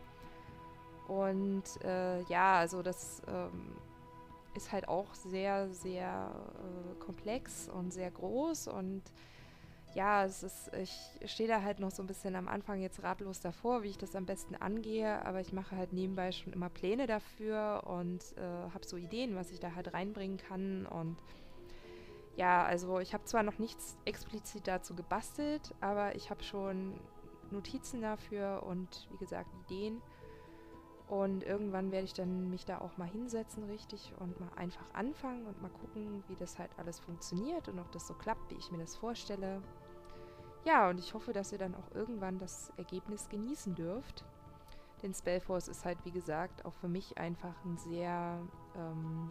Und äh, ja, also das ähm, ist halt auch sehr, sehr äh, komplex und sehr groß und ja, es ist, ich stehe da halt noch so ein bisschen am Anfang jetzt ratlos davor, wie ich das am besten angehe, aber ich mache halt nebenbei schon immer Pläne dafür und äh, habe so Ideen, was ich da halt reinbringen kann. Und ja, also ich habe zwar noch nichts explizit dazu gebastelt, aber ich habe schon Notizen dafür und wie gesagt Ideen. Und irgendwann werde ich dann mich da auch mal hinsetzen, richtig, und mal einfach anfangen und mal gucken, wie das halt alles funktioniert und ob das so klappt, wie ich mir das vorstelle. Ja, und ich hoffe, dass ihr dann auch irgendwann das Ergebnis genießen dürft. Denn Spellforce ist halt, wie gesagt, auch für mich einfach ein sehr, ähm,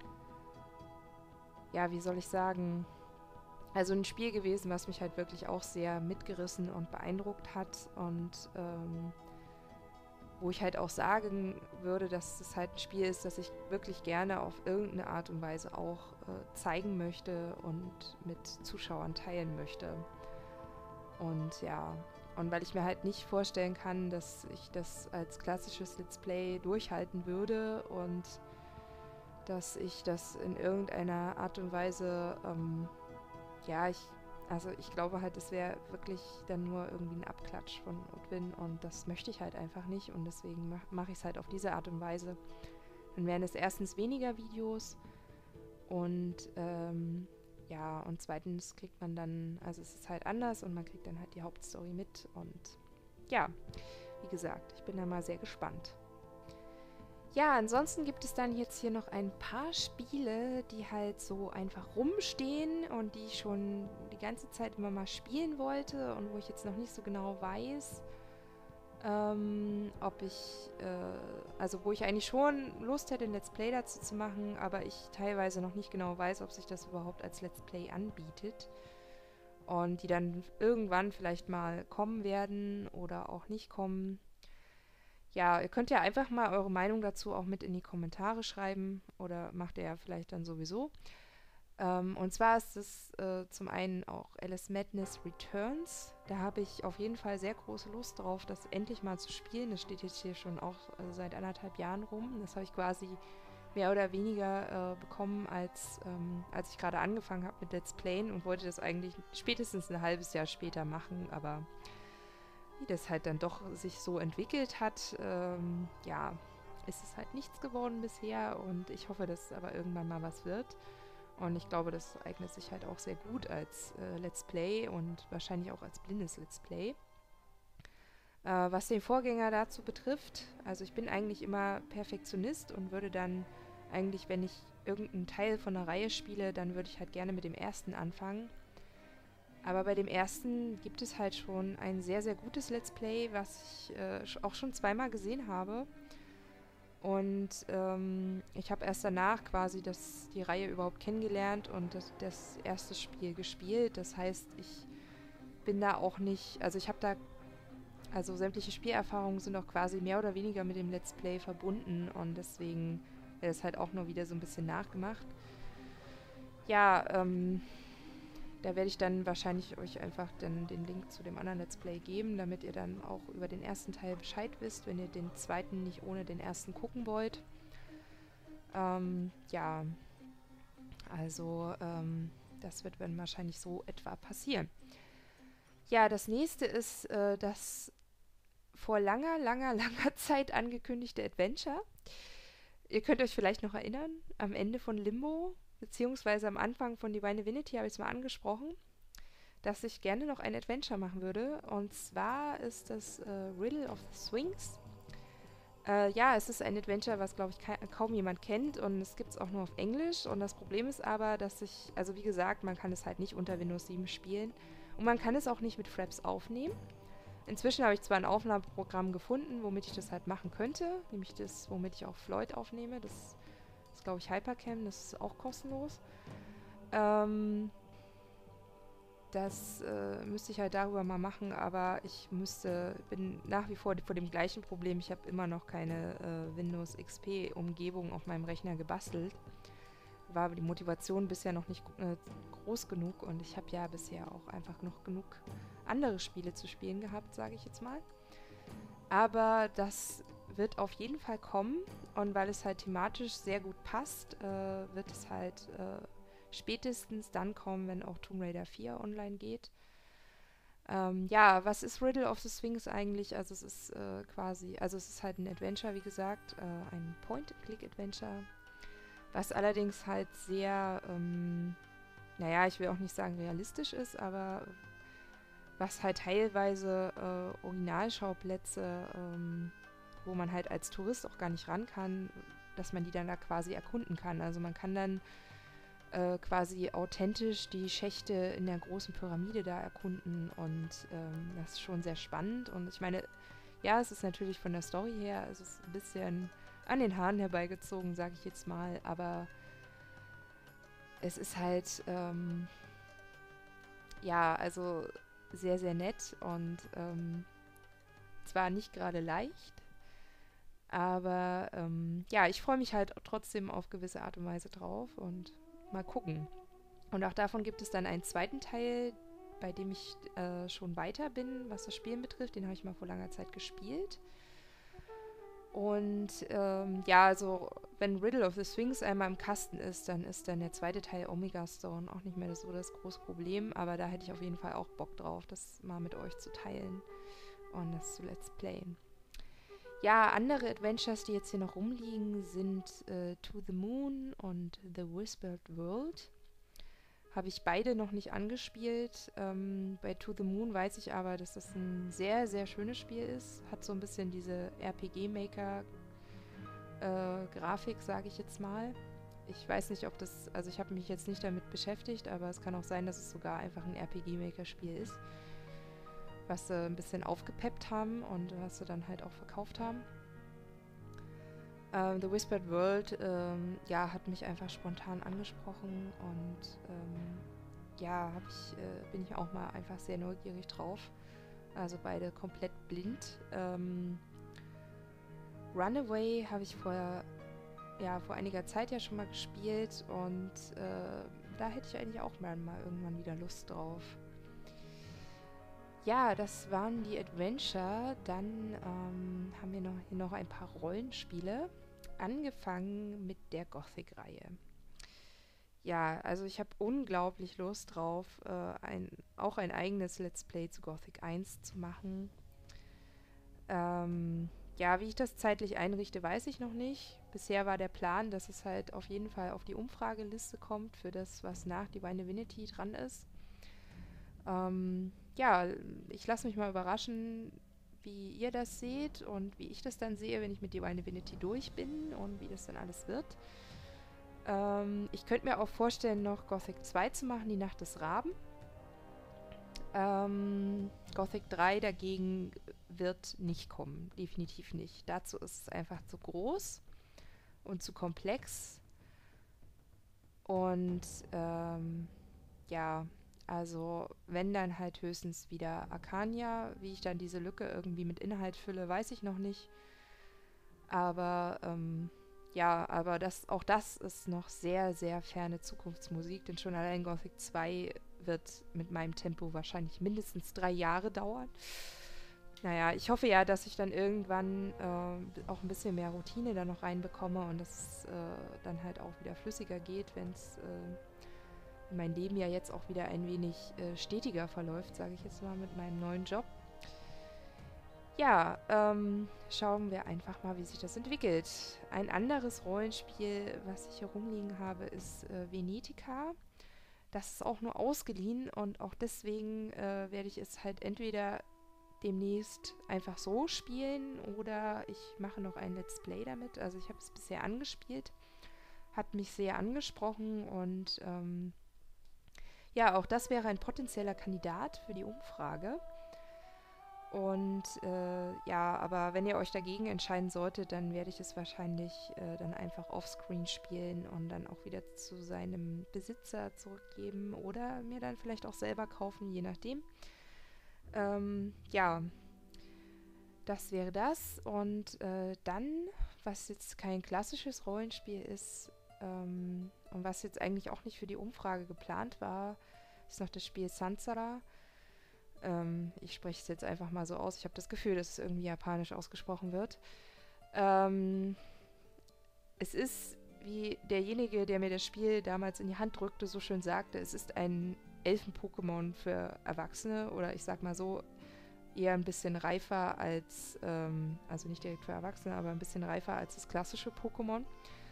ja, wie soll ich sagen, also ein Spiel gewesen, was mich halt wirklich auch sehr mitgerissen und beeindruckt hat und ähm, wo ich halt auch sagen würde, dass es halt ein Spiel ist, das ich wirklich gerne auf irgendeine Art und Weise auch äh, zeigen möchte und mit Zuschauern teilen möchte. Und ja, und weil ich mir halt nicht vorstellen kann, dass ich das als klassisches Let's Play durchhalten würde und dass ich das in irgendeiner Art und Weise, ähm, ja, ich, also ich glaube halt, es wäre wirklich dann nur irgendwie ein Abklatsch von Udwin und das möchte ich halt einfach nicht und deswegen mache mach ich es halt auf diese Art und Weise. Dann wären es erstens weniger Videos und ähm, ja, und zweitens kriegt man dann, also es ist halt anders und man kriegt dann halt die Hauptstory mit und ja, wie gesagt, ich bin da mal sehr gespannt. Ja, ansonsten gibt es dann jetzt hier noch ein paar Spiele, die halt so einfach rumstehen und die ich schon die ganze Zeit immer mal spielen wollte und wo ich jetzt noch nicht so genau weiß, ähm, ob ich, äh, also wo ich eigentlich schon Lust hätte, ein Let's Play dazu zu machen, aber ich teilweise noch nicht genau weiß, ob sich das überhaupt als Let's Play anbietet. Und die dann irgendwann vielleicht mal kommen werden oder auch nicht kommen. Ja, ihr könnt ja einfach mal eure Meinung dazu auch mit in die Kommentare schreiben oder macht ihr ja vielleicht dann sowieso. Ähm, und zwar ist es äh, zum einen auch Alice Madness Returns. Da habe ich auf jeden Fall sehr große Lust drauf, das endlich mal zu spielen. Das steht jetzt hier schon auch äh, seit anderthalb Jahren rum. Das habe ich quasi mehr oder weniger äh, bekommen, als, ähm, als ich gerade angefangen habe mit Let's Playen und wollte das eigentlich spätestens ein halbes Jahr später machen, aber wie das halt dann doch sich so entwickelt hat, ähm, ja, ist es halt nichts geworden bisher und ich hoffe, dass aber irgendwann mal was wird. Und ich glaube, das eignet sich halt auch sehr gut als äh, Let's Play und wahrscheinlich auch als blindes Let's Play. Äh, was den Vorgänger dazu betrifft, also ich bin eigentlich immer Perfektionist und würde dann eigentlich, wenn ich irgendeinen Teil von einer Reihe spiele, dann würde ich halt gerne mit dem ersten anfangen. Aber bei dem ersten gibt es halt schon ein sehr, sehr gutes Let's Play, was ich äh, auch schon zweimal gesehen habe. Und ähm, ich habe erst danach quasi das, die Reihe überhaupt kennengelernt und das, das erste Spiel gespielt. Das heißt, ich bin da auch nicht, also ich habe da, also sämtliche Spielerfahrungen sind auch quasi mehr oder weniger mit dem Let's Play verbunden und deswegen wäre das halt auch nur wieder so ein bisschen nachgemacht. Ja, ähm, da werde ich dann wahrscheinlich euch einfach den, den Link zu dem anderen Let's Play geben, damit ihr dann auch über den ersten Teil Bescheid wisst, wenn ihr den zweiten nicht ohne den ersten gucken wollt. Ähm, ja, also ähm, das wird dann wahrscheinlich so etwa passieren. Ja, das nächste ist äh, das vor langer, langer, langer Zeit angekündigte Adventure. Ihr könnt euch vielleicht noch erinnern, am Ende von Limbo, beziehungsweise am Anfang von Divine Divinity habe ich es mal angesprochen, dass ich gerne noch ein Adventure machen würde. Und zwar ist das äh, Riddle of the Sphinx. Äh, ja, es ist ein Adventure, was, glaube ich, ka kaum jemand kennt und es gibt es auch nur auf Englisch. Und das Problem ist aber, dass ich, also wie gesagt, man kann es halt nicht unter Windows sieben spielen und man kann es auch nicht mit Fraps aufnehmen. Inzwischen habe ich zwar ein Aufnahmeprogramm gefunden, womit ich das halt machen könnte, nämlich das, womit ich auch Floyd aufnehme. Das ist, glaube ich, Hypercam, das ist auch kostenlos. Ähm, Das äh, müsste ich halt darüber mal machen, aber ich müsste, bin nach wie vor vor dem gleichen Problem. Ich habe immer noch keine äh, Windows X P-Umgebung auf meinem Rechner gebastelt. War aber die Motivation bisher noch nicht äh, groß genug und ich habe ja bisher auch einfach noch genug andere Spiele zu spielen gehabt, sage ich jetzt mal. Aber das wird auf jeden Fall kommen und weil es halt thematisch sehr gut passt, äh, wird es halt äh, spätestens dann kommen, wenn auch Tomb Raider vier online geht. Ähm, ja, was ist Riddle of the Sphinx eigentlich? Also es ist äh, quasi, also es ist halt ein Adventure, wie gesagt, äh, ein Point-and-Click-Adventure, was allerdings halt sehr, ähm, naja, ich will auch nicht sagen realistisch ist, aber was halt teilweise äh, Originalschauplätze, ähm, wo man halt als Tourist auch gar nicht ran kann, dass man die dann da quasi erkunden kann. Also man kann dann äh, quasi authentisch die Schächte in der großen Pyramide da erkunden und ähm, das ist schon sehr spannend und ich meine, ja, es ist natürlich von der Story her, es ist ein bisschen an den Haaren herbeigezogen, sage ich jetzt mal, aber es ist halt, ähm, ja, also sehr, sehr nett und ähm, zwar nicht gerade leicht, aber ähm, ja, ich freue mich halt trotzdem auf gewisse Art und Weise drauf und mal gucken. Und auch davon gibt es dann einen zweiten Teil, bei dem ich äh, schon weiter bin, was das Spielen betrifft. Den habe ich mal vor langer Zeit gespielt. Und ähm, ja, also wenn Riddle of the Sphinx einmal im Kasten ist, dann ist dann der zweite Teil Omega Stone auch nicht mehr so das große Problem. Aber da hätte ich auf jeden Fall auch Bock drauf, das mal mit euch zu teilen und das zu Let's Playen. Ja, andere Adventures, die jetzt hier noch rumliegen, sind äh, To the Moon und The Whispered World. Habe ich beide noch nicht angespielt. Ähm, bei To the Moon weiß ich aber, dass das ein sehr, sehr schönes Spiel ist. Hat so ein bisschen diese R P G-Maker-Grafik, äh, sage ich jetzt mal. Ich weiß nicht, ob das, also ich habe mich jetzt nicht damit beschäftigt, aber es kann auch sein, dass es sogar einfach ein R P G-Maker-Spiel ist. was sie ein bisschen aufgepeppt haben und was sie dann halt auch verkauft haben. Ähm, The Whispered World, ähm, ja, hat mich einfach spontan angesprochen und ähm, ja, hab ich, äh, bin ich auch mal einfach sehr neugierig drauf. Also beide komplett blind. Ähm, Runaway habe ich vor, ja, vor einiger Zeit ja schon mal gespielt und äh, da hätte ich eigentlich auch mal, mal irgendwann wieder Lust drauf. Ja, das waren die Adventure. Dann ähm, haben wir noch, hier noch ein paar Rollenspiele. Angefangen mit der Gothic-Reihe. Ja, also ich habe unglaublich Lust drauf, äh, ein, auch ein eigenes Let's Play zu Gothic eins zu machen. Ähm, ja, wie ich das zeitlich einrichte, weiß ich noch nicht. Bisher war der Plan, dass es halt auf jeden Fall auf die Umfrageliste kommt für das, was nach Divine Divinity dran ist. Ähm, ja, ich lasse mich mal überraschen, wie ihr das seht und wie ich das dann sehe, wenn ich mit Divine Divinity durch bin und wie das dann alles wird. Ähm, ich könnte mir auch vorstellen, noch Gothic zwei zu machen, die Nacht des Raben. Ähm, Gothic drei dagegen wird nicht kommen, definitiv nicht. Dazu ist es einfach zu groß und zu komplex. Und ähm, ja, also wenn dann halt höchstens wieder Arcania, wie ich dann diese Lücke irgendwie mit Inhalt fülle, weiß ich noch nicht. Aber ähm, ja, aber das, auch das ist noch sehr, sehr ferne Zukunftsmusik, denn schon allein Gothic zwei wird mit meinem Tempo wahrscheinlich mindestens drei Jahre dauern. Naja, ich hoffe ja, dass ich dann irgendwann äh, auch ein bisschen mehr Routine da noch reinbekomme und dass äh, dann halt auch wieder flüssiger geht, wenn es äh, mein Leben ja jetzt auch wieder ein wenig äh, stetiger verläuft, sage ich jetzt mal, mit meinem neuen Job. Ja, ähm, schauen wir einfach mal, wie sich das entwickelt. Ein anderes Rollenspiel, was ich hier rumliegen habe, ist äh, Venetica. Das ist auch nur ausgeliehen und auch deswegen äh, werde ich es halt entweder demnächst einfach so spielen oder ich mache noch ein Let's Play damit. Also ich habe es bisher angespielt, hat mich sehr angesprochen und ähm, ja, auch das wäre ein potenzieller Kandidat für die Umfrage. Und äh, ja, aber wenn ihr euch dagegen entscheiden solltet, dann werde ich es wahrscheinlich äh, dann einfach offscreen spielen und dann auch wieder zu seinem Besitzer zurückgeben oder mir dann vielleicht auch selber kaufen, je nachdem. Ähm, ja, das wäre das. Und äh, dann, was jetzt kein klassisches Rollenspiel ist ähm, und was jetzt eigentlich auch nicht für die Umfrage geplant war, ist noch das Spiel Sansara. Ähm, ich spreche es jetzt einfach mal so aus. Ich habe das Gefühl, dass es irgendwie japanisch ausgesprochen wird. Ähm, es ist, wie derjenige, der mir das Spiel damals in die Hand drückte, so schön sagte, es ist ein Elfen-Pokémon für Erwachsene oder ich sag mal so, eher ein bisschen reifer als, ähm, also nicht direkt für Erwachsene, aber ein bisschen reifer als das klassische Pokémon.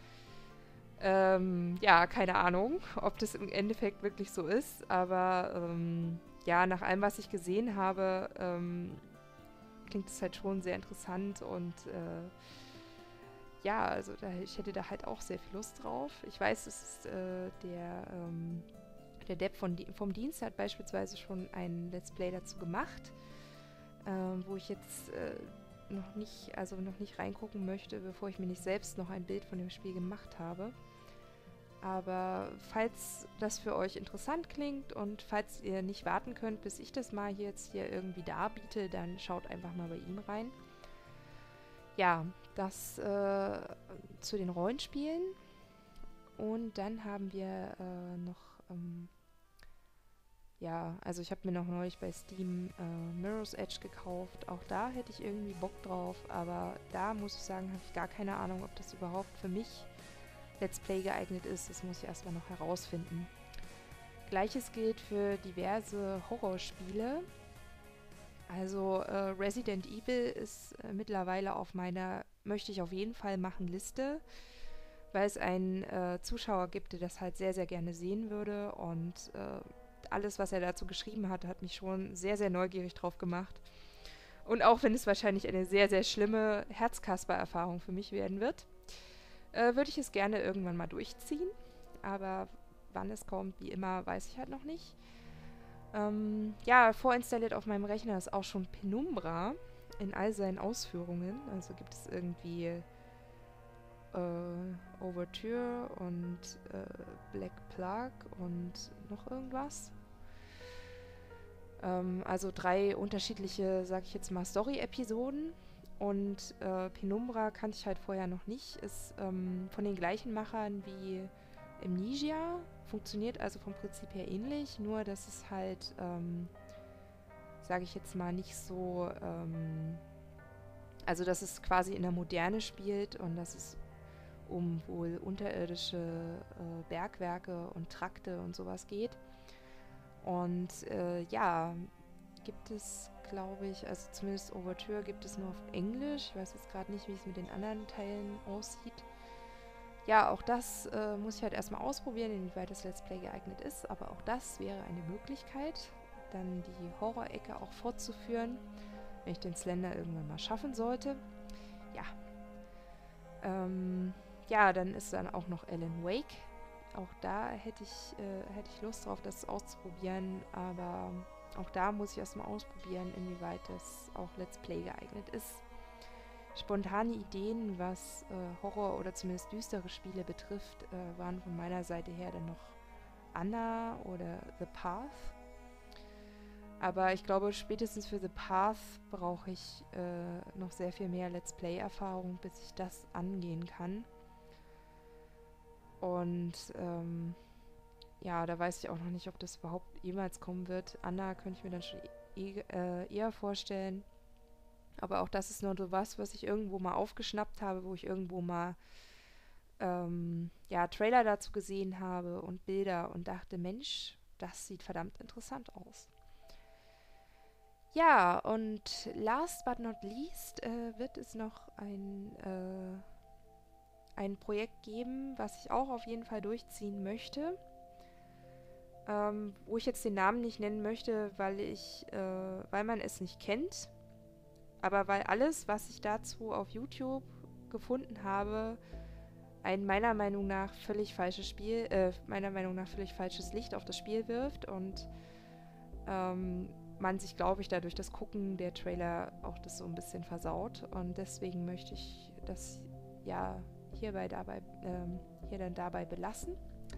Ähm, ja, keine Ahnung, ob das im Endeffekt wirklich so ist, aber ähm, ja, nach allem, was ich gesehen habe, ähm, klingt es halt schon sehr interessant und äh, ja, also da, ich hätte da halt auch sehr viel Lust drauf. Ich weiß, es ist äh, der, ähm, der Depp von, vom Dienst hat beispielsweise schon ein Let's Play dazu gemacht, ähm, wo ich jetzt äh, noch nicht, also noch nicht reingucken möchte, bevor ich mir nicht selbst noch ein Bild von dem Spiel gemacht habe. Aber falls das für euch interessant klingt und falls ihr nicht warten könnt, bis ich das mal hier jetzt hier irgendwie darbiete, dann schaut einfach mal bei ihm rein. Ja, das äh, zu den Rollenspielen. Und dann haben wir äh, noch, ähm, ja, also ich habe mir noch neulich bei Steam äh, Mirror's Edge gekauft. Auch da hätte ich irgendwie Bock drauf, aber da muss ich sagen, habe ich gar keine Ahnung, ob das überhaupt für mich Let's Play geeignet ist. Das muss ich erstmal noch herausfinden. Gleiches gilt für diverse Horrorspiele. Also äh, Resident Evil ist äh, mittlerweile auf meiner möchte ich auf jeden Fall machen Liste, weil es einen äh, Zuschauer gibt, der das halt sehr, sehr gerne sehen würde und äh, alles, was er dazu geschrieben hat, hat mich schon sehr, sehr neugierig drauf gemacht. Und auch wenn es wahrscheinlich eine sehr, sehr schlimme Herzkasper-Erfahrung für mich werden wird, Äh, würde ich es gerne irgendwann mal durchziehen, aber wann es kommt, wie immer, weiß ich halt noch nicht. Ähm, ja, vorinstalliert auf meinem Rechner ist auch schon Penumbra in all seinen Ausführungen. Also gibt es irgendwie äh, Overture und äh, Black Plague und noch irgendwas. Ähm, also drei unterschiedliche, sag ich jetzt mal, Story-Episoden. Und äh, Penumbra kannte ich halt vorher noch nicht. Ist ähm, von den gleichen Machern wie Amnesia. Funktioniert also vom Prinzip her ähnlich. Nur, dass es halt, ähm, sage ich jetzt mal, nicht so... Ähm, also, dass es quasi in der Moderne spielt und dass es um wohl unterirdische äh, Bergwerke und Trakte und sowas geht. Und äh, ja, gibt es, glaube ich, also zumindest Overture gibt es nur auf Englisch. Ich weiß jetzt gerade nicht, wie es mit den anderen Teilen aussieht. Ja, auch das äh, muss ich halt erstmal ausprobieren, inwieweit das Let's Play geeignet ist. Aber auch das wäre eine Möglichkeit, dann die Horror-Ecke auch fortzuführen, wenn ich den Slender irgendwann mal schaffen sollte. Ja, ähm, ja, dann ist dann auch noch Alan Wake. Auch da hätte ich, äh, hätte ich Lust drauf, das auszuprobieren, aber auch da muss ich erstmal ausprobieren, inwieweit das auch Let's Play geeignet ist. Spontane Ideen, was äh, Horror oder zumindest düstere Spiele betrifft, äh, waren von meiner Seite her dann noch Anna oder The Path. Aber ich glaube, spätestens für The Path brauche ich äh, noch sehr viel mehr Let's Play-Erfahrung, bis ich das angehen kann. Und ähm, ja, da weiß ich auch noch nicht, ob das überhaupt jemals kommen wird. Anna könnte ich mir dann schon e äh, eher vorstellen. Aber auch das ist nur so was, was ich irgendwo mal aufgeschnappt habe, wo ich irgendwo mal ähm, ja, Trailer dazu gesehen habe und Bilder und dachte, Mensch, das sieht verdammt interessant aus. Ja, und last but not least äh, wird es noch ein, äh, ein Projekt geben, was ich auch auf jeden Fall durchziehen möchte. Ähm, wo ich jetzt den Namen nicht nennen möchte, weil ich, äh, weil man es nicht kennt. Aber weil alles, was ich dazu auf YouTube gefunden habe, ein meiner Meinung nach völlig falsches Spiel, äh, meiner Meinung nach völlig falsches Licht auf das Spiel wirft und ähm, man sich, glaube ich, dadurch das Gucken der Trailer auch das so ein bisschen versaut. Und deswegen möchte ich das ja hierbei dabei, ähm, hier dann dabei belassen.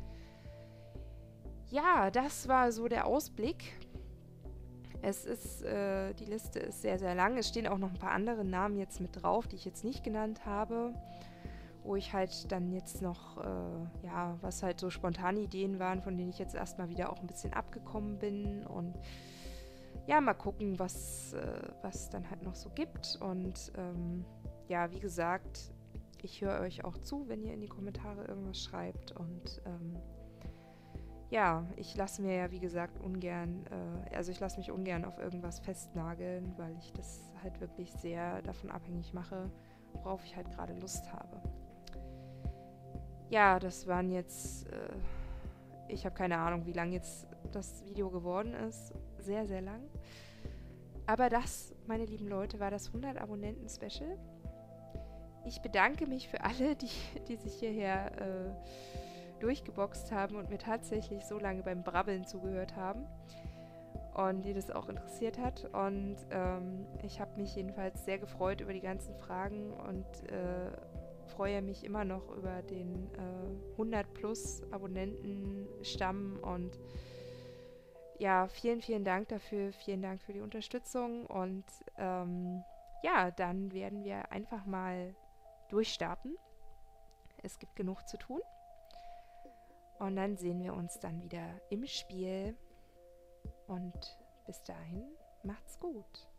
Ja, das war so der Ausblick. Es ist, äh, die Liste ist sehr, sehr lang. Es stehen auch noch ein paar andere Namen jetzt mit drauf, die ich jetzt nicht genannt habe, wo ich halt dann jetzt noch, äh, ja, was halt so spontane Ideen waren, von denen ich jetzt erstmal wieder auch ein bisschen abgekommen bin und ja, mal gucken, was, äh, was dann halt noch so gibt. Und ähm, ja, wie gesagt, ich höre euch auch zu, wenn ihr in die Kommentare irgendwas schreibt und ähm, ja, ich lasse mir ja, wie gesagt, ungern, äh, also ich lasse mich ungern auf irgendwas festnageln, weil ich das halt wirklich sehr davon abhängig mache, worauf ich halt gerade Lust habe. Ja, das waren jetzt, äh, ich habe keine Ahnung, wie lang jetzt das Video geworden ist. Sehr, sehr lang. Aber das, meine lieben Leute, war das hundert Abonnenten-Special. Ich bedanke mich für alle, die, die sich hierher äh, durchgeboxt haben und mir tatsächlich so lange beim Brabbeln zugehört haben und die das auch interessiert hat. Und ähm, ich habe mich jedenfalls sehr gefreut über die ganzen Fragen und äh, freue mich immer noch über den äh, hundert plus Abonnenten-Stamm und ja, vielen, vielen Dank dafür, vielen Dank für die Unterstützung und ähm, ja, dann werden wir einfach mal durchstarten. Es gibt genug zu tun. Und dann sehen wir uns dann wieder im Spiel. Und bis dahin, macht's gut.